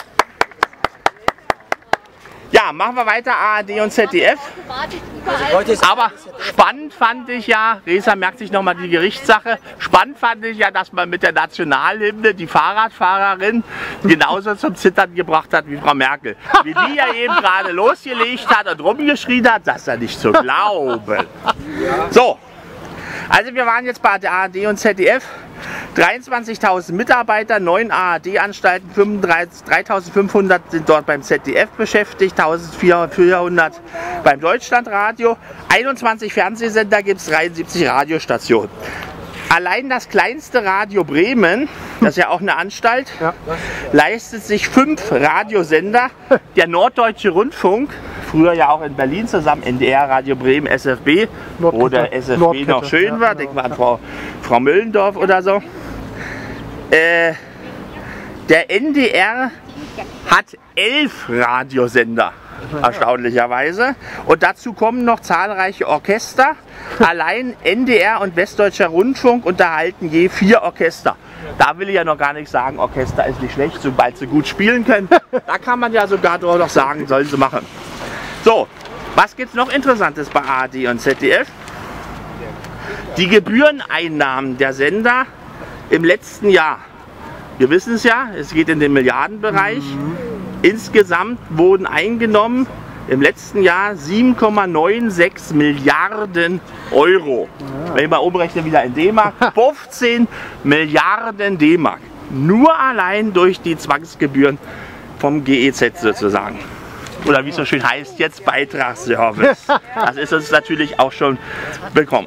Ja, machen wir weiter, A R D und Z D F. Aber spannend fand ich ja, Resa merkt sich nochmal die Gerichtssache, spannend fand ich ja, dass man mit der Nationalhymne die Fahrradfahrerin genauso zum Zittern gebracht hat wie Frau Merkel. Wie die ja eben gerade losgelegt hat und rumgeschrien hat, das ist ja nicht zu glauben. So, also wir waren jetzt bei der A R D und Z D F. dreiundzwanzigtausend Mitarbeiter, neun A R D-Anstalten, dreitausendfünfhundert sind dort beim Z D F beschäftigt, eintausendvierhundert beim Deutschlandradio, einundzwanzig Fernsehsender gibt es, dreiundsiebzig Radiostationen. Allein das kleinste Radio Bremen, das ist ja auch eine Anstalt, ja, leistet sich fünf Radiosender. Der Norddeutsche Rundfunk, früher ja auch in Berlin zusammen, N D R, Radio Bremen, S F B, wo der S F B Nordkette noch schön war, ja, denken wir an Frau, Frau Müllendorf oder so. Äh, der N D R hat elf Radiosender, erstaunlicherweise. Und dazu kommen noch zahlreiche Orchester. Allein N D R und Westdeutscher Rundfunk unterhalten je vier Orchester. Da will ich ja noch gar nicht sagen, Orchester ist nicht schlecht, sobald sie gut spielen können. Da kann man ja sogar doch sagen, sollen sie machen. So, was gibt es noch Interessantes bei A R D und Z D F? Die Gebühreneinnahmen der Sender im letzten Jahr. Wir wissen es ja, es geht in den Milliardenbereich. Mhm. Insgesamt wurden eingenommen im letzten Jahr sieben Komma sechsundneunzig Milliarden Euro. Ja. Wenn ich mal umrechne wieder in D-Mark, fünfzehn Milliarden D-Mark. Nur allein durch die Zwangsgebühren vom G E Z sozusagen. Oder wie es so schön heißt, jetzt Beitragsservice. Das ist uns natürlich auch schon bekommen.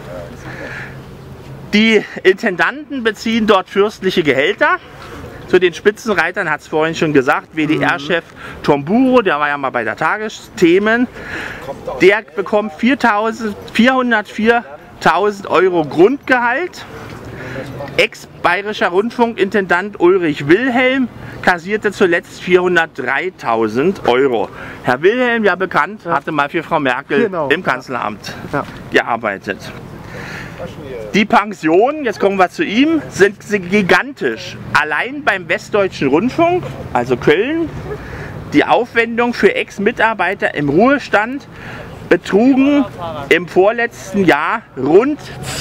Die Intendanten beziehen dort fürstliche Gehälter. Zu den Spitzenreitern hat es vorhin schon gesagt, W D R-Chef Tom Buro, der war ja mal bei der Tagesthemen, der bekommt vierhundertviertausend Euro Grundgehalt. Ex-bayerischer Rundfunkintendant Ulrich Wilhelm kassierte zuletzt vierhundertdreitausend Euro. Herr Wilhelm, ja bekannt, hatte mal für Frau Merkel genau. im Kanzleramt ja. gearbeitet. Die Pensionen, jetzt kommen wir zu ihm, sind gigantisch. Allein beim Westdeutschen Rundfunk, also Köln, die Aufwendung für Ex-Mitarbeiter im Ruhestand betrugen im vorletzten Jahr rund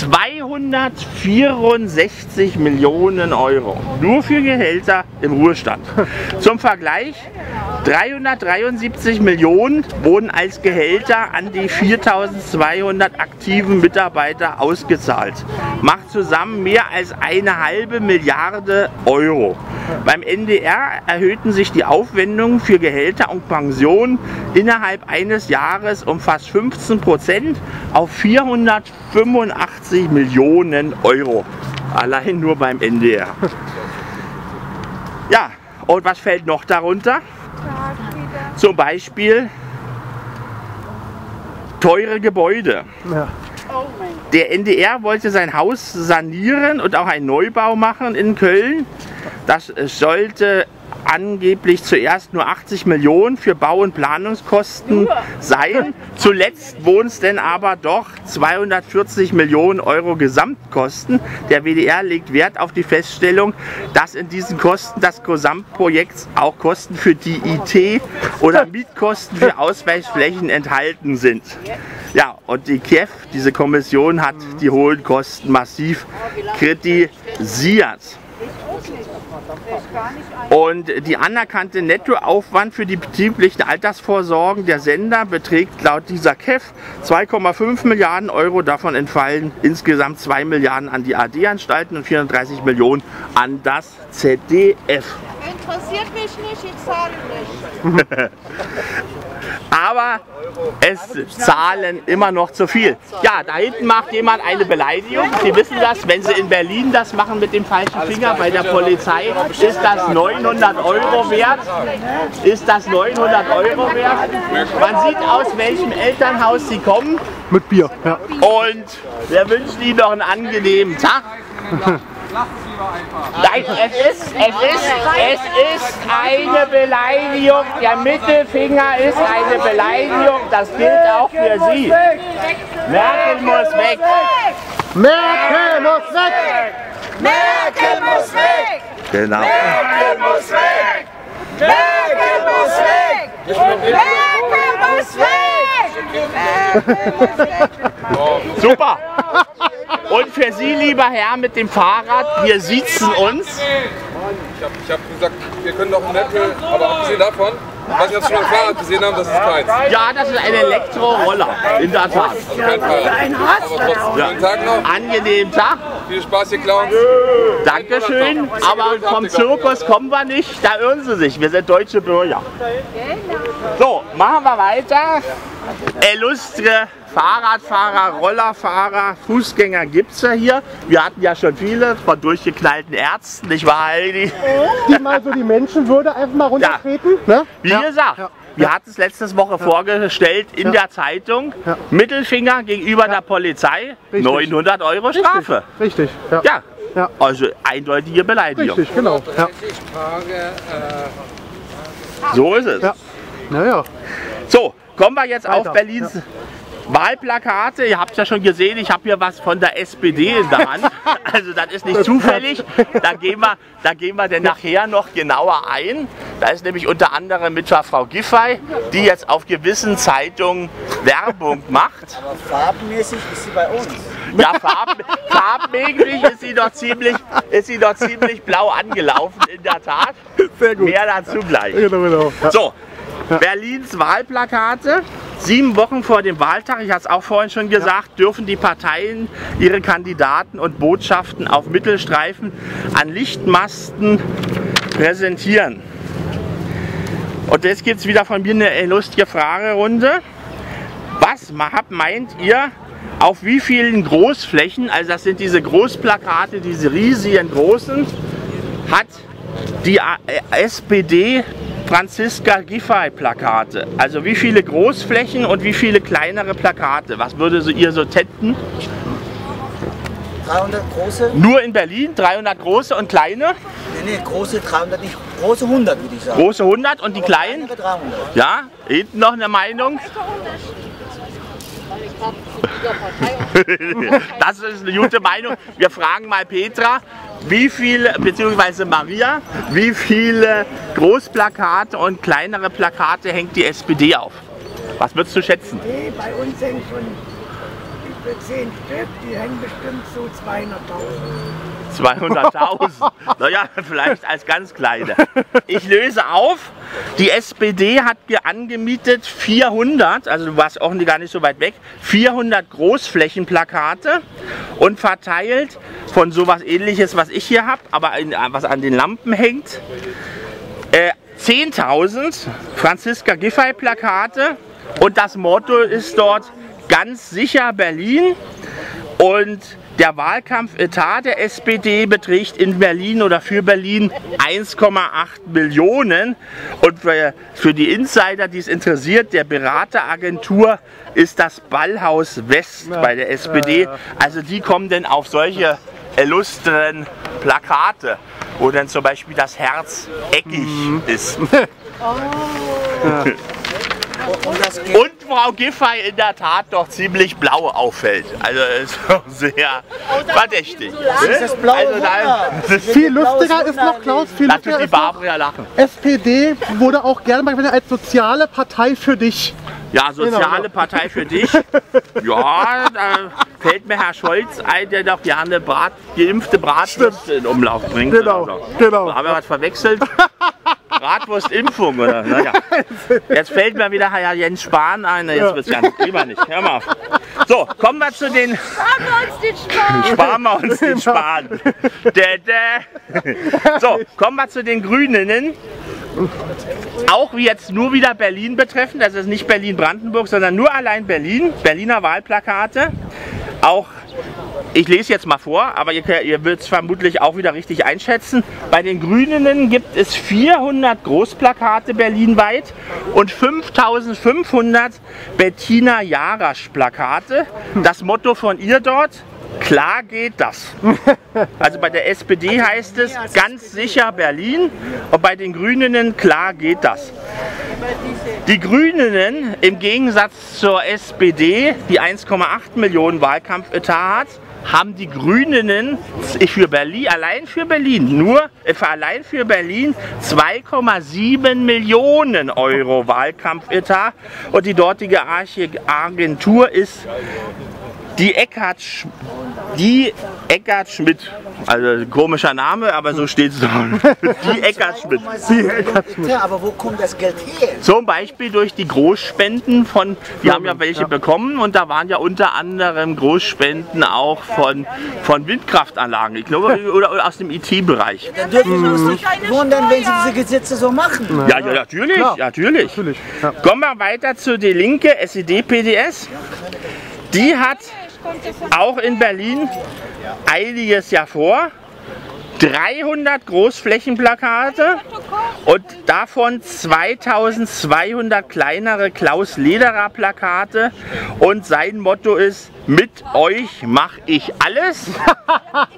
zweihundertvierundsechzig Millionen Euro. Nur für Gehälter im Ruhestand. Zum Vergleich, dreihundertdreiundsiebzig Millionen wurden als Gehälter an die viertausendzweihundert aktiven Mitarbeiter ausgezahlt. Macht zusammen mehr als eine halbe Milliarde Euro. Beim N D R erhöhten sich die Aufwendungen für Gehälter und Pensionen innerhalb eines Jahres um fast fünfzehn Prozent auf vierhundertfünfundachtzig Millionen Euro. Allein nur beim N D R. Ja, und was fällt noch darunter? Zum Beispiel teure Gebäude. Ja. Der N D R wollte sein Haus sanieren und auch einen Neubau machen in Köln. Das sollte angeblich zuerst nur achtzig Millionen für Bau- und Planungskosten sein. Zuletzt wurden es denn aber doch zweihundertvierzig Millionen Euro Gesamtkosten. Der W D R legt Wert auf die Feststellung, dass in diesen Kosten des Gesamtprojekts auch Kosten für die I T oder Mietkosten für Ausweichflächen enthalten sind. Ja, und die K E F, diese Kommission, hat die hohen Kosten massiv kritisiert. Und die anerkannte Nettoaufwand für die betrieblichen Altersvorsorgen der Sender beträgt laut dieser K E F zwei Komma fünf Milliarden Euro. Davon entfallen insgesamt zwei Milliarden an die A R D-Anstalten und vierhundertdreißig Millionen an das Z D F. Interessiert mich nicht, ich zahle nicht. Aber es zahlen immer noch zu viel. Ja, da hinten macht jemand eine Beleidigung. Sie wissen das, wenn Sie in Berlin das machen mit dem falschen Finger bei der Polizei, ist das neunhundert Euro wert. Ist das neunhundert Euro wert? Man sieht, aus welchem Elternhaus Sie kommen. Mit Bier, ja. Und wir wünschen Ihnen noch einen angenehmen Tag. Nein, es ist, es ist, es ist eine Beleidigung. Der Mittelfinger ist eine Beleidigung. Das gilt auch für Sie. Merkel muss weg. Merkel muss weg. Merkel muss weg. Genau. Merkel muss weg. Merkel muss weg. Merkel muss weg. Super. Und für Sie, lieber Herr mit dem Fahrrad, wir siezen uns. Ich habe ich hab gesagt, wir können doch ein Netto, aber abgesehen davon, ich weiß nicht, ob Sie schon ein Fahrrad gesehen haben, das ist keins. Ja, das ist ein Elektroroller, in der Tat. Also kein Fahrrad. Aber trotzdem, ja. Schönen Tag noch. Angenehmen Tag. Viel Spaß hier, Clowns. Dankeschön, aber vom Zirkus kommen wir nicht, da irren Sie sich, wir sind deutsche Bürger. So, machen wir weiter. Illustre Fahrradfahrer, Rollerfahrer, Fußgänger gibt es ja hier. Wir hatten ja schon viele von durchgeknallten Ärzten, nicht wahr, Heidi? Die mal so die Menschenwürde einfach mal runtertreten. Ja. Ne? Wie ja. gesagt, ja. wir hatten es letztes Woche ja. vorgestellt in ja. der Zeitung. Ja. Mittelfinger gegenüber ja. der Polizei, Richtig. neunhundert Euro Strafe. Richtig, Richtig. Ja. ja. Ja. Also eindeutige Beleidigung. Richtig, genau. Ja. So ist es. Ja. Naja. So, kommen wir jetzt Weiter. auf Berlins Ja. Wahlplakate. Ihr habt ja schon gesehen, ich habe hier was von der S P D in der Hand. Also das ist nicht zufällig. Da gehen wir, da gehen wir dann nachher noch genauer ein. Da ist nämlich unter anderem mit Frau Giffey, die jetzt auf gewissen Zeitungen Werbung macht. Aber farbenmäßig ist sie bei uns. Ja, farb, farbmäßig ist sie doch ziemlich, ist sie doch ziemlich blau angelaufen, in der Tat. Sehr gut. Mehr dazu gleich. Genau, genau. Ja. So, Berlins Wahlplakate. Sieben Wochen vor dem Wahltag, ich hatte es auch vorhin schon gesagt, ja. dürfen die Parteien ihre Kandidaten und Botschaften auf Mittelstreifen an Lichtmasten präsentieren. Und jetzt gibt es wieder von mir eine lustige Fragerunde. Was meint ihr, auf wie vielen Großflächen, also das sind diese Großplakate, diese riesigen großen, hat die S P D Franziska Giffey Plakate? Also wie viele Großflächen und wie viele kleinere Plakate? Was würde ihr so testen? dreihundert große? Nur in Berlin, dreihundert große und kleine? Nee, nee, große dreihundert nicht, große hundert würde ich sagen. Große hundert und die kleinen? dreihundert. Ja, hinten noch eine Meinung? Das ist eine gute Meinung. Wir fragen mal Petra, wie viele, beziehungsweise Maria, wie viele Großplakate und kleinere Plakate hängt die S P D auf? Was würdest du schätzen? Nee, bei uns hängen schon über zehn Stück, die hängen bestimmt so zweihunderttausend. zweihunderttausend. Naja, vielleicht als ganz kleine. Ich löse auf. Die S P D hat angemietet vierhundert, also du warst auch gar nicht so weit weg, vierhundert Großflächenplakate und verteilt von sowas Ähnliches, was ich hier habe, aber was an den Lampen hängt, äh, zehntausend Franziska Giffey Plakate und das Motto ist dort ganz sicher Berlin. Und der Wahlkampfetat der S P D beträgt in Berlin oder für Berlin eins Komma acht Millionen. Und für, für die Insider, die es interessiert, der Berateragentur ist das Ballhaus West ja, bei der S P D. Ja, ja. Also die kommen dann auf solche illustren Plakate, wo dann zum Beispiel das Herz eckig mhm. ist. Oh. Ja. Und Frau Giffey in der Tat doch ziemlich blau auffällt. Also ist doch sehr verdächtig. Das ist das blaue also da, das ist viel lustiger ist noch, Klaus, viel da lustiger tut die Barbara lachen. S P D wurde auch gerne mal als soziale Partei für dich. Ja, soziale genau. Partei für dich. Ja, da fällt mir Herr Scholz ein, der doch gerne Brat, geimpfte Bratwürste in Umlauf bringt. Genau, oder so. genau. Haben wir was verwechselt? Bratwurstimpfung, oder? Naja. Jetzt fällt mir wieder Herr Jens Spahn ein. Jetzt wird es ganz lieber nicht. Hör mal auf. So, kommen wir zu den. Sparen wir uns den Spahn. Sparen wir uns den Spahn. Dä, dä. So, kommen wir zu den Grünen. Auch jetzt nur wieder Berlin betreffend, das ist nicht Berlin-Brandenburg, sondern nur allein Berlin, Berliner Wahlplakate. Auch, ich lese jetzt mal vor, aber ihr, ihr werdet es vermutlich auch wieder richtig einschätzen. Bei den Grünen gibt es vierhundert Großplakate berlinweit und fünftausendfünfhundert Bettina Jarasch Plakate. Das Motto von ihr dort: Klar geht das. Also bei der S P D heißt es ganz sicher Berlin und bei den Grünen klar geht das. Die Grünen im Gegensatz zur S P D, die eins Komma acht Millionen Wahlkampfetat hat, haben die Grünen für Berlin, allein für Berlin, nur äh, für, allein für Berlin zwei Komma sieben Millionen Euro Wahlkampfetat und die dortige Agentur ist Die Eckhard, Sch die Eckhard Schmidt, also komischer Name, aber so steht es dort. Die Eckhard Schmidt. Die Eckhard Schmidt. Ja, aber wo kommt das Geld her? Zum Beispiel durch die Großspenden von, wir haben ja welche ja. bekommen und da waren ja unter anderem Großspenden auch von, von Windkraftanlagen, ich glaube, oder, oder aus dem I T-Bereich. Dann dürfen wir uns nicht wundern, wenn sie diese Gesetze so machen. Ja, ja natürlich, ja. natürlich. natürlich. Ja. Kommen wir weiter zu die Linke, S E D P D S. Die hat auch in Berlin einiges ja vor. dreihundert Großflächenplakate und davon zweitausendzweihundert kleinere Klaus Lederer Plakate und sein Motto ist: Mit euch mache ich alles.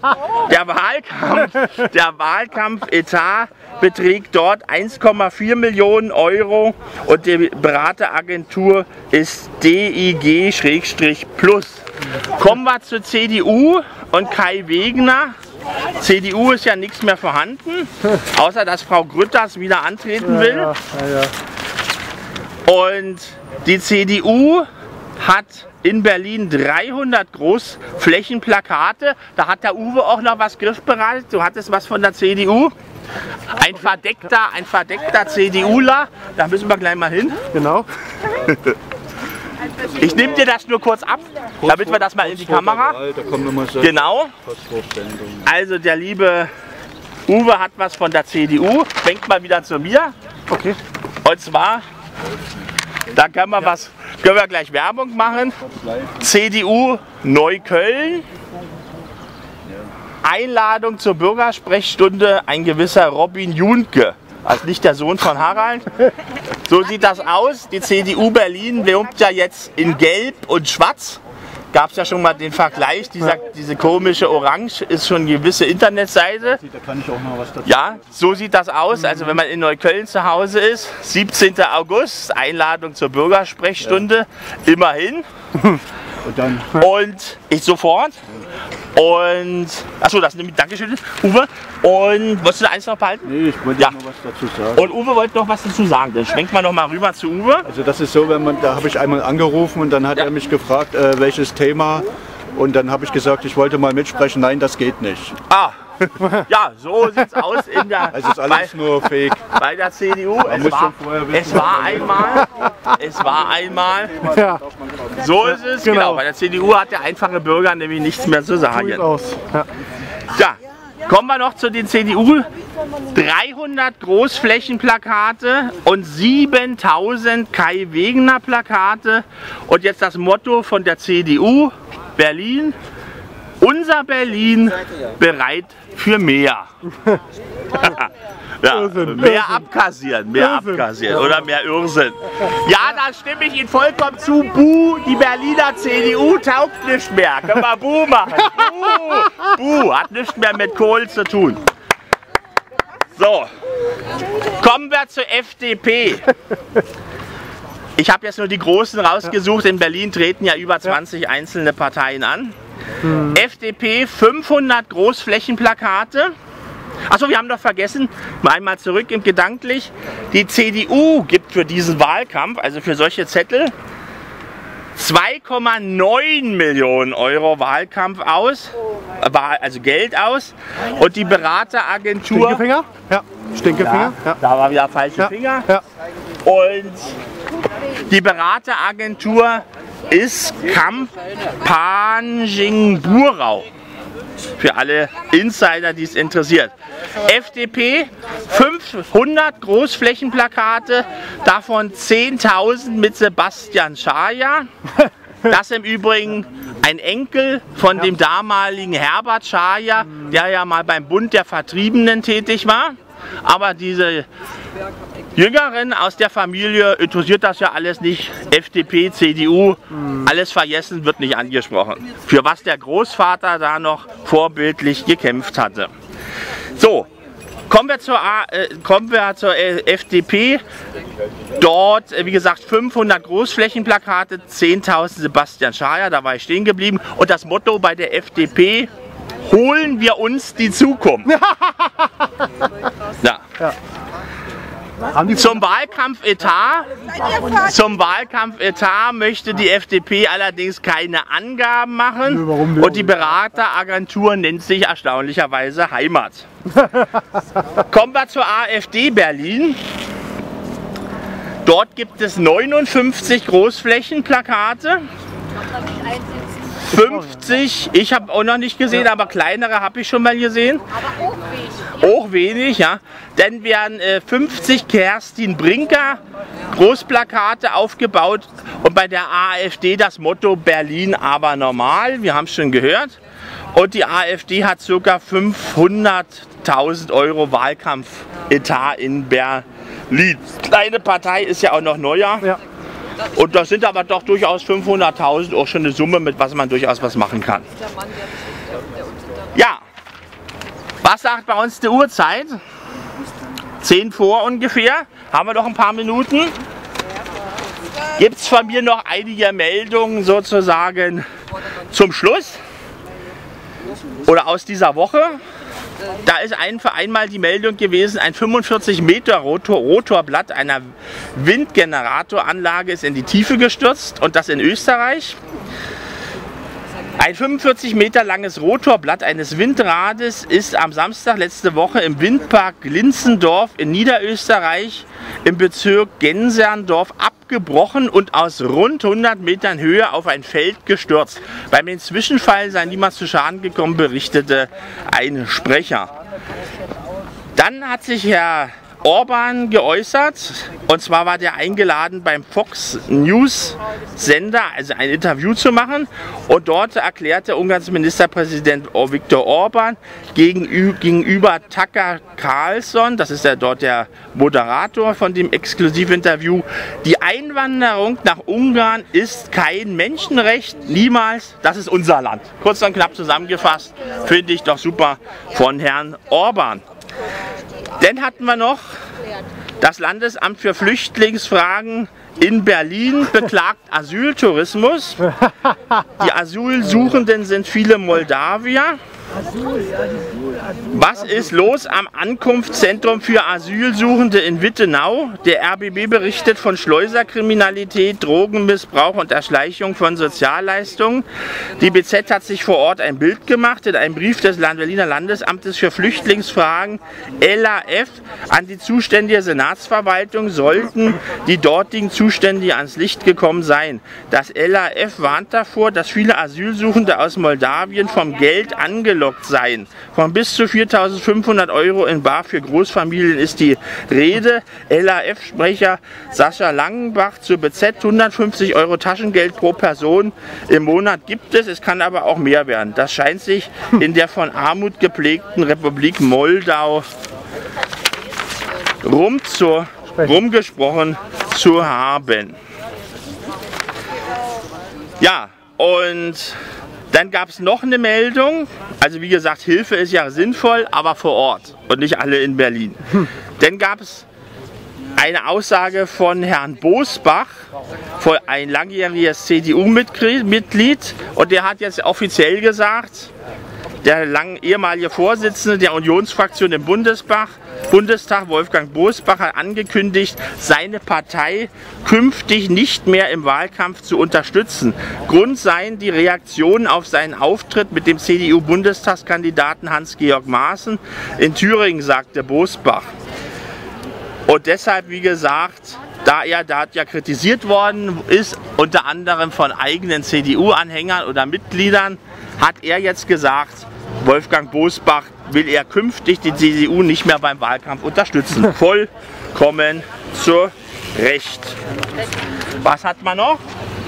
Der Wahlkampf, der Wahlkampfetat beträgt dort eins Komma vier Millionen Euro und die Berateragentur ist D I G Plus. Kommen wir zur C D U und Kai Wegner. C D U ist ja nichts mehr vorhanden, außer dass Frau Grütters wieder antreten will. Ja, ja, ja. Und die C D U hat in Berlin dreihundert Großflächenplakate. Da hat der Uwe auch noch was griffbereit. Du hattest was von der C D U. Ein verdeckter, ein verdeckter CDUler. Da müssen wir gleich mal hin. Genau. Ich nehme dir das nur kurz ab, damit wir das mal in die Kamera. Genau. Also der liebe Uwe hat was von der C D U. Schwenkt mal wieder zu mir. Okay. Und zwar, da können wir was, können wir gleich Werbung machen. C D U Neukölln. Einladung zur Bürgersprechstunde, ein gewisser Robin Junke. Also nicht der Sohn von Harald. So sieht das aus. Die C D U Berlin wirbt ja jetzt in Gelb und Schwarz. Gab es ja schon mal den Vergleich. Dieser, diese komische Orange ist schon eine gewisse Internetseite. Da kann ich auch noch was dazu. Ja, so sieht das aus. Also wenn man in Neukölln zu Hause ist, siebzehnter August, Einladung zur Bürgersprechstunde, ja. Immerhin. Und dann. Und ich sofort. Und, achso, das nehme ich, Dankeschön, Uwe. Und, wolltest du eins noch behalten? Nee, ich wollte ja noch was dazu sagen. Und Uwe wollte noch was dazu sagen. Dann schwenkt man noch mal rüber zu Uwe. Also das ist so, wenn man, da habe ich einmal angerufen und dann hat ja. er mich gefragt, äh, welches Thema. Und dann habe ich gesagt, ich wollte mal mitsprechen. Nein, das geht nicht. Ah, ja, so sieht's aus in der. Also ist alles bei, nur Fake. Bei der C D U. Es war, es war einmal. Es war einmal. Ja. So ist es. Genau. Genau. Bei der C D U hat der einfache Bürger nämlich nichts mehr zu sagen. So aus. Ja. Ja. Kommen wir noch zu den C D U. dreihundert Großflächenplakate und siebentausend Kai Wegner Plakate. Und jetzt das Motto von der C D U Berlin. Unser Berlin bereit für mehr. Ja, mehr abkassieren, mehr abkassieren oder mehr Irrsinn. Ja, da stimme ich Ihnen vollkommen zu. Buh, die Berliner C D U taugt nicht mehr. Können wir Buh machen. Buh, Buh, hat nichts mehr mit Kohl zu tun. So, kommen wir zur F D P. Ich habe jetzt nur die Großen rausgesucht. In Berlin treten ja über zwanzig einzelne Parteien an. Hm. F D P fünfhundert Großflächenplakate. Achso, wir haben doch vergessen, mal einmal zurück im gedanklich. Die C D U gibt für diesen Wahlkampf, also für solche Zettel, zwei Komma neun Millionen Euro Wahlkampf aus, also Geld aus. Und die Berateragentur. Stinkefinger? Ja, Stinkefinger. Ja, ja. Da war wieder falsche ja. Finger. Ja. Und die Berateragentur ist Kampanjing-Burau. Für alle Insider, die es interessiert. F D P fünfhundert Großflächenplakate, davon zehntausend mit Sebastian Schaja. Das im Übrigen ein Enkel von dem damaligen Herbert Schaja, der ja mal beim Bund der Vertriebenen tätig war. Aber diese Jüngeren aus der Familie interessiert das ja alles nicht. F D P, C D U, alles vergessen, wird nicht angesprochen. Für was der Großvater da noch vorbildlich gekämpft hatte. So, kommen wir zur, A, äh, kommen wir zur äh, F D P. Dort, äh, wie gesagt, fünfhundert Großflächenplakate, zehntausend Sebastian Schaja, da war ich stehen geblieben. Und das Motto bei der F D P: holen wir uns die Zukunft. Ja. Ja. Zum Wahlkampfetat, zum Wahlkampfetat möchte die F D P allerdings keine Angaben machen und die Berateragentur nennt sich erstaunlicherweise Heimat. Kommen wir zur AfD Berlin. Dort gibt es neunundfünfzig Großflächenplakate. fünfzig, ich habe auch noch nicht gesehen, aber kleinere habe ich schon mal gesehen. Aber auch wenig. Auch wenig, ja. Dann werden äh, fünfzig Kerstin Brinker Großplakate aufgebaut und bei der AfD das Motto Berlin aber normal, wir haben es schon gehört. Und die AfD hat ca. fünfhunderttausend Euro Wahlkampfetat in Berlin. Kleine Partei ist ja auch noch neuer. Ja. Und das sind aber doch durchaus fünfhunderttausend auch schon eine Summe, mit was man durchaus was machen kann. Ja, Was sagt bei uns die Uhrzeit? zehn vor ungefähr. Haben wir noch ein paar Minuten. Gibt es von mir noch einige Meldungen sozusagen zum Schluss? Oder aus dieser Woche? Da ist ein für einmal die Meldung gewesen, ein fünfundvierzig Meter Rotor, Rotorblatt einer Windgeneratoranlage ist in die Tiefe gestürzt und das in Österreich. Ein fünfundvierzig Meter langes Rotorblatt eines Windrades ist am Samstag letzte Woche im Windpark Linzendorf in Niederösterreich im Bezirk Genserndorf abgebrochen und aus rund hundert Metern Höhe auf ein Feld gestürzt. Beim Zwischenfall sei niemand zu Schaden gekommen, berichtete ein Sprecher. Dann hat sich Herr Orban geäußert, und zwar war der eingeladen beim Fox News Sender, also ein Interview zu machen, und dort erklärte Ungarns Ministerpräsident Viktor Orban gegenüber Tucker Carlson, das ist ja dort der Moderator von dem Exklusivinterview, die Einwanderung nach Ungarn ist kein Menschenrecht, niemals, das ist unser Land. Kurz und knapp zusammengefasst, finde ich doch super von Herrn Orban. Dann hatten wir noch das Landesamt für Flüchtlingsfragen in Berlin beklagt Asyltourismus. Die Asylsuchenden sind viele Moldawier. Was ist los am Ankunftszentrum für Asylsuchende in Wittenau? Der R B B berichtet von Schleuserkriminalität, Drogenmissbrauch und Erschleichung von Sozialleistungen. Die B Z hat sich vor Ort ein Bild gemacht. In einem Brief des Berliner Landesamtes für Flüchtlingsfragen L A F an die zuständige Senatsverwaltung sollten die dortigen Zustände ans Licht gekommen sein. Das L A F warnt davor, dass viele Asylsuchende aus Moldawien vom Geld angelockt sein. Von bis zu viertausendfünfhundert Euro in bar für Großfamilien ist die Rede. L A F-Sprecher Sascha Langenbach zur B Z, hundertfünfzig Euro Taschengeld pro Person im Monat gibt es, es kann aber auch mehr werden. Das scheint sich in der von Armut geprägten Republik Moldau rum zu, rumgesprochen zu haben. Ja, und dann gab es noch eine Meldung, also wie gesagt, Hilfe ist ja sinnvoll, aber vor Ort und nicht alle in Berlin. Hm. Dann gab es eine Aussage von Herrn Bosbach, ein langjähriges C D U-Mitglied, und der hat jetzt offiziell gesagt, der lang ehemalige Vorsitzende der Unionsfraktion im Bundestag, Bundestag, Wolfgang Bosbach, hat angekündigt, seine Partei künftig nicht mehr im Wahlkampf zu unterstützen. Grund seien die Reaktionen auf seinen Auftritt mit dem C D U-Bundestagskandidaten Hans-Georg Maaßen in Thüringen, sagte Bosbach. Und deshalb, wie gesagt, da er da ja kritisiert worden ist, unter anderem von eigenen C D U-Anhängern oder Mitgliedern, hat er jetzt gesagt, Wolfgang Bosbach will er künftig die C D U nicht mehr beim Wahlkampf unterstützen. Vollkommen zu Recht. Was hat man noch?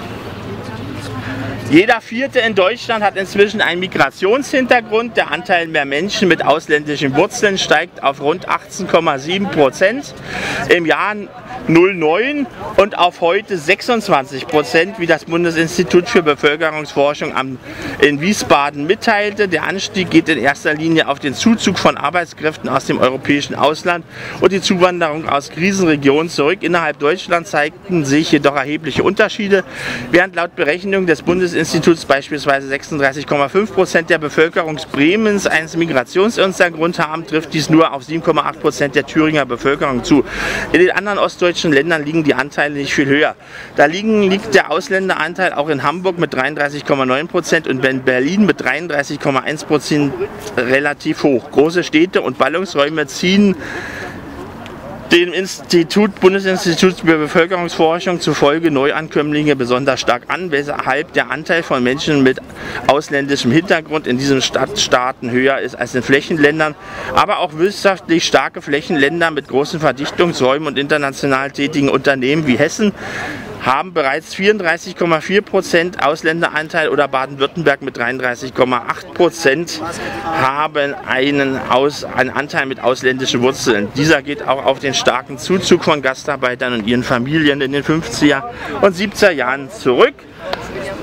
Jeder Vierte in Deutschland hat inzwischen einen Migrationshintergrund. Der Anteil mehr Menschen mit ausländischen Wurzeln steigt auf rund achtzehn Komma sieben Prozent im Jahr null neun und auf heute sechsundzwanzig Prozent, wie das Bundesinstitut für Bevölkerungsforschung am, in Wiesbaden mitteilte. Der Anstieg geht in erster Linie auf den Zuzug von Arbeitskräften aus dem europäischen Ausland und die Zuwanderung aus Krisenregionen zurück. Innerhalb Deutschlands zeigten sich jedoch erhebliche Unterschiede, während laut Berechnung des Bundesinstituts beispielsweise sechsunddreißig Komma fünf Prozent der Bevölkerung Bremens einen Migrationshintergrund haben, trifft dies nur auf sieben Komma acht Prozent der Thüringer Bevölkerung zu. In den anderen ostdeutschen Ländern liegen die Anteile nicht viel höher. Da liegen, liegt der Ausländeranteil auch in Hamburg mit dreiunddreißig Komma neun Prozent und in Berlin mit dreiunddreißig Komma eins Prozent relativ hoch. Große Städte und Ballungsräume ziehen dem Institut, Bundesinstitut für Bevölkerungsforschung zufolge Neuankömmlinge besonders stark an, weshalb der Anteil von Menschen mit ausländischem Hintergrund in diesen Stadtstaaten höher ist als in Flächenländern. Aber auch wirtschaftlich starke Flächenländer mit großen Verdichtungsräumen und international tätigen Unternehmen wie Hessen haben bereits vierunddreißig Komma vier Prozent Ausländeranteil oder Baden-Württemberg mit dreiunddreißig Komma acht Prozent haben einen, Aus, einen Anteil mit ausländischen Wurzeln. Dieser geht auch auf den starken Zuzug von Gastarbeitern und ihren Familien in den fünfziger und siebziger Jahren zurück.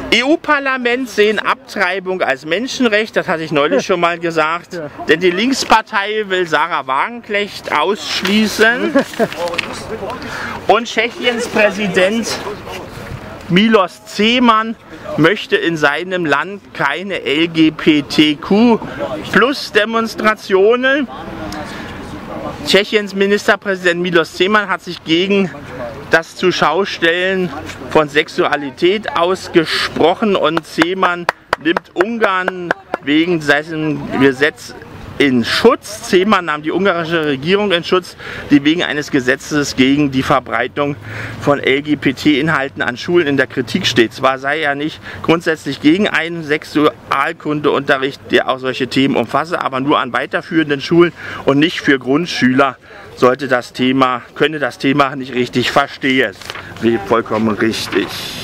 E U-Parlament sehen Abtreibung als Menschenrecht, das hatte ich neulich schon mal gesagt. Denn die Linkspartei will Sarah Wagenknecht ausschließen. Und Tschechiens Präsident Milos Zeman möchte in seinem Land keine L G B T Q Plus Demonstrationen. Tschechiens Ministerpräsident Milos Zeman hat sich gegen das Zuschaustellen von Sexualität ausgesprochen und Zeman nimmt Ungarn wegen seinem Gesetz in Schutz. Zeman nahm die ungarische Regierung in Schutz, die wegen eines Gesetzes gegen die Verbreitung von L G B T-Inhalten an Schulen in der Kritik steht. Zwar sei er nicht grundsätzlich gegen einen Sexualkundeunterricht, der auch solche Themen umfasse, aber nur an weiterführenden Schulen und nicht für Grundschüler sollte das Thema, könne das Thema nicht richtig verstehen. Wie vollkommen richtig.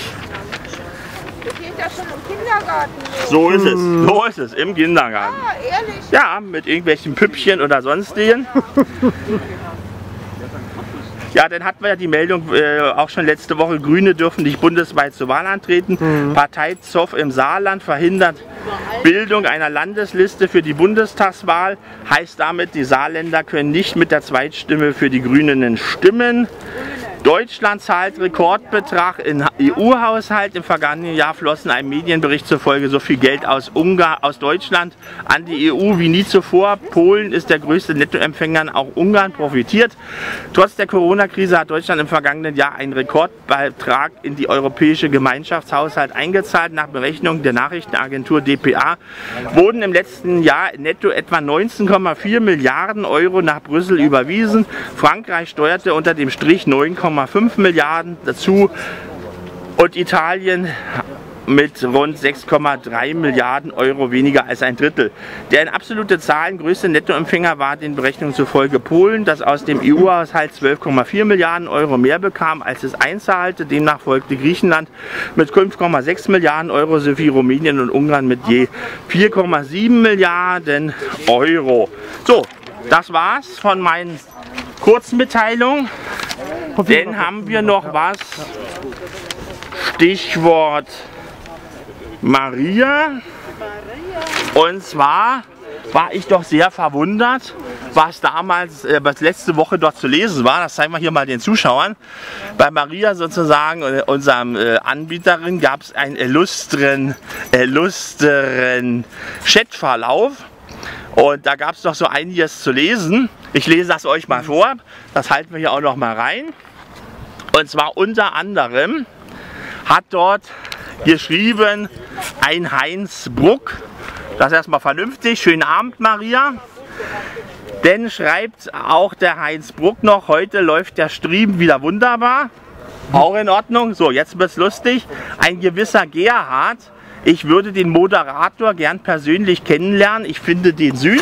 Ja, schon im Kindergarten. So ist es, so ist es, im Kindergarten. Ah, ehrlich? Ja, mit irgendwelchen Püppchen oder sonstigen. Ja, dann hatten wir ja die Meldung äh, auch schon letzte Woche, Grüne dürfen nicht bundesweit zur Wahl antreten. Mhm. Parteizoff im Saarland verhindert Bildung einer Landesliste für die Bundestagswahl. Heißt damit, die Saarländer können nicht mit der Zweitstimme für die Grünen stimmen. Deutschland zahlt Rekordbetrag in E U-Haushalt. Im vergangenen Jahr flossen einem Medienbericht zufolge so viel Geld aus, Ungarn, aus Deutschland an die E U wie nie zuvor. Polen ist der größte Nettoempfänger, auch Ungarn profitiert. Trotz der Corona-Krise hat Deutschland im vergangenen Jahr einen Rekordbeitrag in die europäische Gemeinschaftshaushalt eingezahlt. Nach Berechnung der Nachrichtenagentur D P A wurden im letzten Jahr netto etwa neunzehn Komma vier Milliarden Euro nach Brüssel überwiesen. Frankreich steuerte unter dem Strich neun Komma fünf Milliarden dazu und Italien mit rund sechs Komma drei Milliarden Euro weniger als ein Drittel. Der in absolute Zahlen größte Nettoempfänger war den Berechnungen zufolge Polen, das aus dem E U-Haushalt zwölf Komma vier Milliarden Euro mehr bekam, als es einzahlte. Demnach folgte Griechenland mit fünf Komma sechs Milliarden Euro sowie Rumänien und Ungarn mit je vier Komma sieben Milliarden Euro. So, das war's von meinen Kurzmitteilungen. Dann haben wir noch was, Stichwort Maria. Und zwar war ich doch sehr verwundert, was damals, äh, was letzte Woche dort zu lesen war. Das zeigen wir hier mal den Zuschauern. Bei Maria sozusagen, äh, unserem äh, Anbieterin, gab es einen illustren, illustren Chatverlauf. Und da gab es doch so einiges zu lesen. Ich lese das euch mal vor. Das halten wir hier auch noch mal rein. Und zwar unter anderem hat dort geschrieben ein Heinz Bruck. Das ist erstmal vernünftig. Schönen Abend, Maria. Denn schreibt auch der Heinz Bruck noch, heute läuft der Stream wieder wunderbar. Auch in Ordnung. So, jetzt wird's lustig. Ein gewisser Gerhard. Ich würde den Moderator gern persönlich kennenlernen. Ich finde den süß.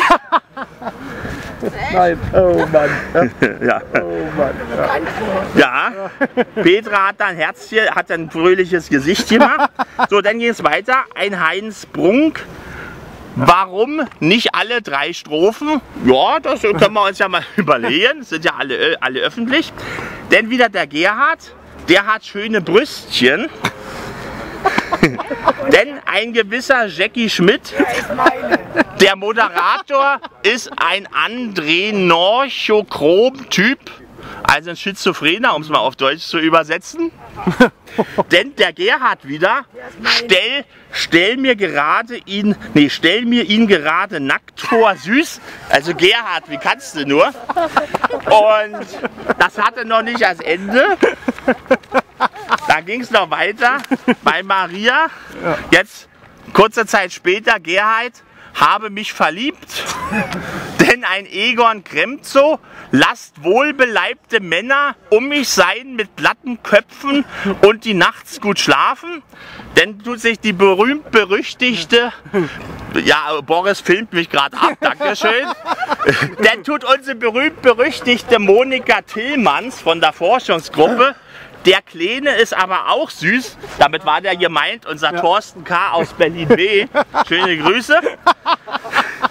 Nein, oh Mann. Ja. Oh Mann. Ja. Petra hat ein Herzchen, hat ein fröhliches Gesicht gemacht. So, dann geht es weiter. Ein Heinz Brunk. Warum nicht alle drei Strophen? Ja, das können wir uns ja mal überlegen. Das sind ja alle, alle öffentlich. Dann wieder der Gerhard. Der hat schöne Brüstchen. Denn ein gewisser Jackie Schmidt, der Moderator, ist ein Andrenorchochrom-Typ, also ein Schizophrener, um es mal auf Deutsch zu übersetzen. Denn der Gerhard wieder, stell, stell mir gerade ihn, nee, stell mir ihn gerade nackt vor, süß. Also Gerhard, wie kannst du nur? Und das hatte noch nicht das Ende. Da ging es noch weiter bei Maria. Jetzt, kurze Zeit später, Gerhard, habe mich verliebt. Denn ein Egon Kremzo, lasst wohlbeleibte Männer um mich sein mit glatten Köpfen und die nachts gut schlafen. Denn tut sich die berühmt-berüchtigte, ja, Boris filmt mich gerade ab, dankeschön. Denn tut unsere berühmt-berüchtigte Monika Tillmanns von der Forschungsgruppe. Der Kleine ist aber auch süß. Damit war der gemeint, unser ja. Thorsten K. aus Berlin B. Schöne Grüße.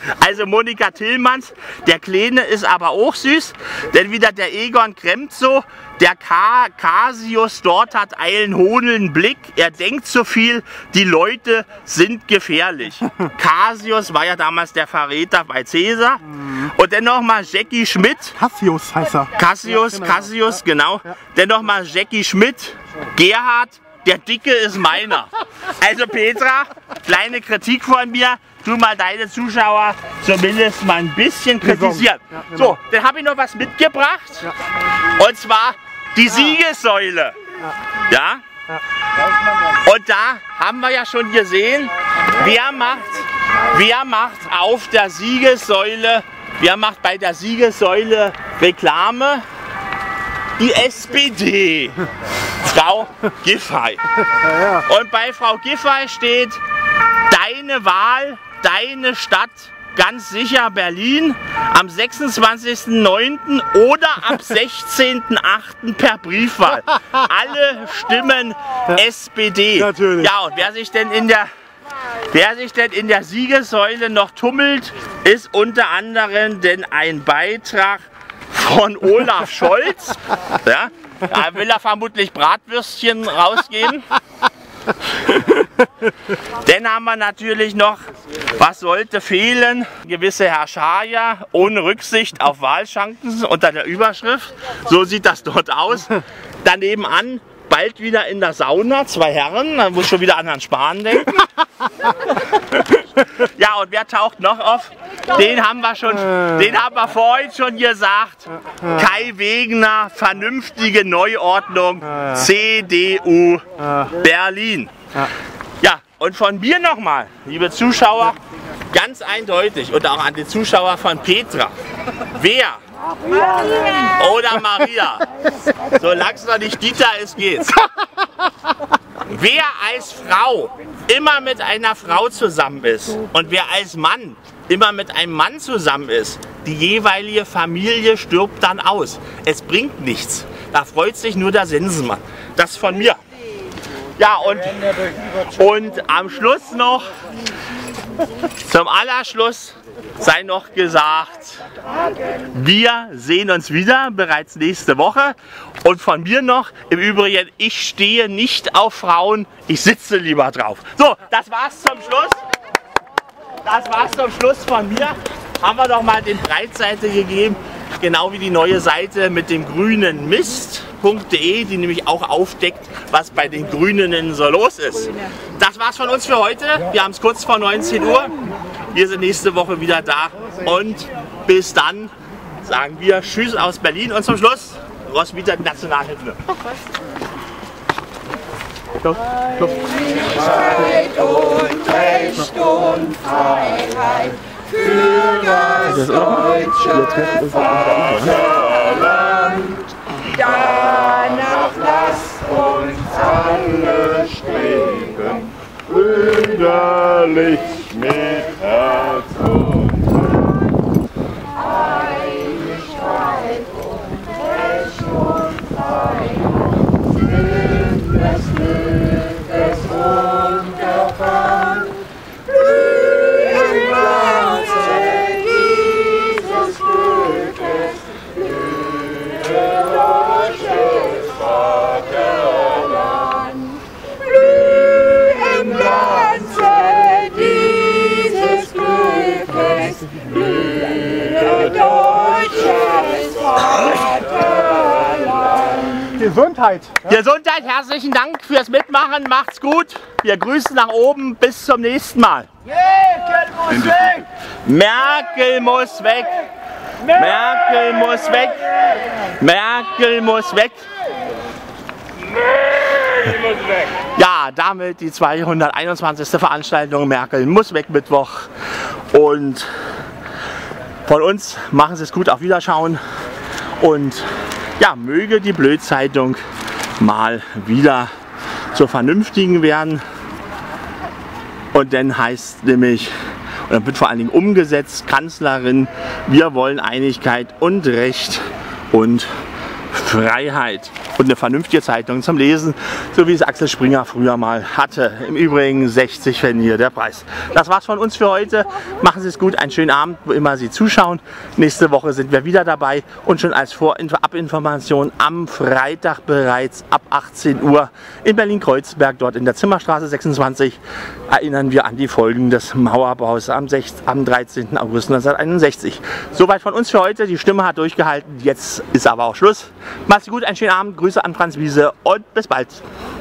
Also Monika Tillmanns, der Kleine ist aber auch süß, denn wieder der Egon Kremzo, der Ka Casius dort hat einen hohlen Blick, er denkt zu viel, die Leute sind gefährlich. Casius war ja damals der Verräter bei Caesar. Und dann nochmal Jackie Schmidt. Cassius heißt er. Cassius, Ja, genau. Cassius, genau. Dann nochmal Jackie Schmidt, Gerhard, der Dicke ist meiner. Also Petra, kleine Kritik von mir. Du mal deine Zuschauer zumindest mal ein bisschen kritisieren. Ja, genau. So, dann habe ich noch was mitgebracht. Ja. Und zwar die Siegessäule. Ja? Und da haben wir ja schon gesehen, wer macht, wer macht auf der Siegessäule, wer macht bei der Siegessäule Reklame? Die S P D. Frau Giffey. Und bei Frau Giffey steht, deine Wahl, deine Stadt, ganz sicher Berlin, am sechsundzwanzigsten neunten oder ab sechzehnten achten per Briefwahl. Alle stimmen S P D. Natürlich. Ja, und wer sich denn in der Wer sich denn in der Siegessäule noch tummelt, ist unter anderem denn ein Beitrag von Olaf Scholz. Ja, da will er vermutlich Bratwürstchen rausgeben. Dann haben wir natürlich noch, was sollte fehlen? Gewisse Herr Schaja ohne Rücksicht auf Wahlchancen unter der Überschrift. So sieht das dort aus. Daneben an, bald wieder in der Sauna, zwei Herren, da muss schon wieder an Herrn Spahn denken. Ja, und wer taucht noch auf? Den haben wir schon, den haben wir vorhin schon gesagt. Kai Wegener, vernünftige Neuordnung, C D U Berlin. Ja, und von mir nochmal, liebe Zuschauer, ganz eindeutig und auch an die Zuschauer von Petra. Wer oder Maria, solange es noch nicht Dieter ist, geht's. Wer als Frau immer mit einer Frau zusammen ist und wer als Mann immer mit einem Mann zusammen ist, die jeweilige Familie stirbt dann aus. Es bringt nichts. Da freut sich nur der Sensenmann. Das von mir. Ja, und, und am Schluss noch, zum Allerschluss sei noch gesagt, wir sehen uns wieder bereits nächste Woche. Und von mir noch, im Übrigen, ich stehe nicht auf Frauen, ich sitze lieber drauf. So, das war's zum Schluss. Das war's zum Schluss von mir. Haben wir doch mal den Breitseite gegeben, genau wie die neue Seite mit dem grünen Mist punkt de, die nämlich auch aufdeckt, was bei den Grünen so los ist. Das war's von uns für heute. Wir haben es kurz vor neunzehn Uhr. Wir sind nächste Woche wieder da. Und bis dann sagen wir Tschüss aus Berlin. Und zum Schluss Roswitha die Nationalhymne. Freiheit und Recht und Freiheit für das deutsche Vaterland. Danach lasst uns alle streben, brüderlich mit Herz und Hand. Einigkeit und Recht und Freiheit sind des Glückes Unterpfand. Blühen Glanze dieses Glückes, blühe deutsches Vaterland. Blühe im Glanze dieses Glückes, blühe deutsches Vaterland. Gesundheit. Gesundheit, herzlichen Dank fürs Mitmachen, macht's gut. Wir grüßen nach oben, bis zum nächsten Mal. Merkel muss weg! Merkel muss weg! Merkel muss weg! Merkel muss weg! Ja, damit die zweihunderteinundzwanzigste Veranstaltung Merkel muss weg Mittwoch. Und von uns machen Sie es gut, auf Wiederschauen. Und ja, möge die Blödzeitung mal wieder zur Vernünftigen werden. Und dann heißt nämlich, und dann wird vor allen Dingen umgesetzt, Kanzlerin, wir wollen Einigkeit und Recht und Freiheit und eine vernünftige Zeitung zum Lesen, so wie es Axel Springer früher mal hatte. Im Übrigen sechzig Pfennige der Preis. Das war's von uns für heute. Machen Sie es gut, einen schönen Abend, wo immer Sie zuschauen. Nächste Woche sind wir wieder dabei und schon als Vorabinformation am Freitag bereits ab achtzehn Uhr in Berlin-Kreuzberg, dort in der Zimmerstraße sechsundzwanzig, erinnern wir an die Folgen des Mauerbaus am, am dreizehnten August neunzehnhunderteinundsechzig. Soweit von uns für heute. Die Stimme hat durchgehalten. Jetzt ist aber auch Schluss. Macht's gut, einen schönen Abend. Grüße an Franz Wiese und bis bald.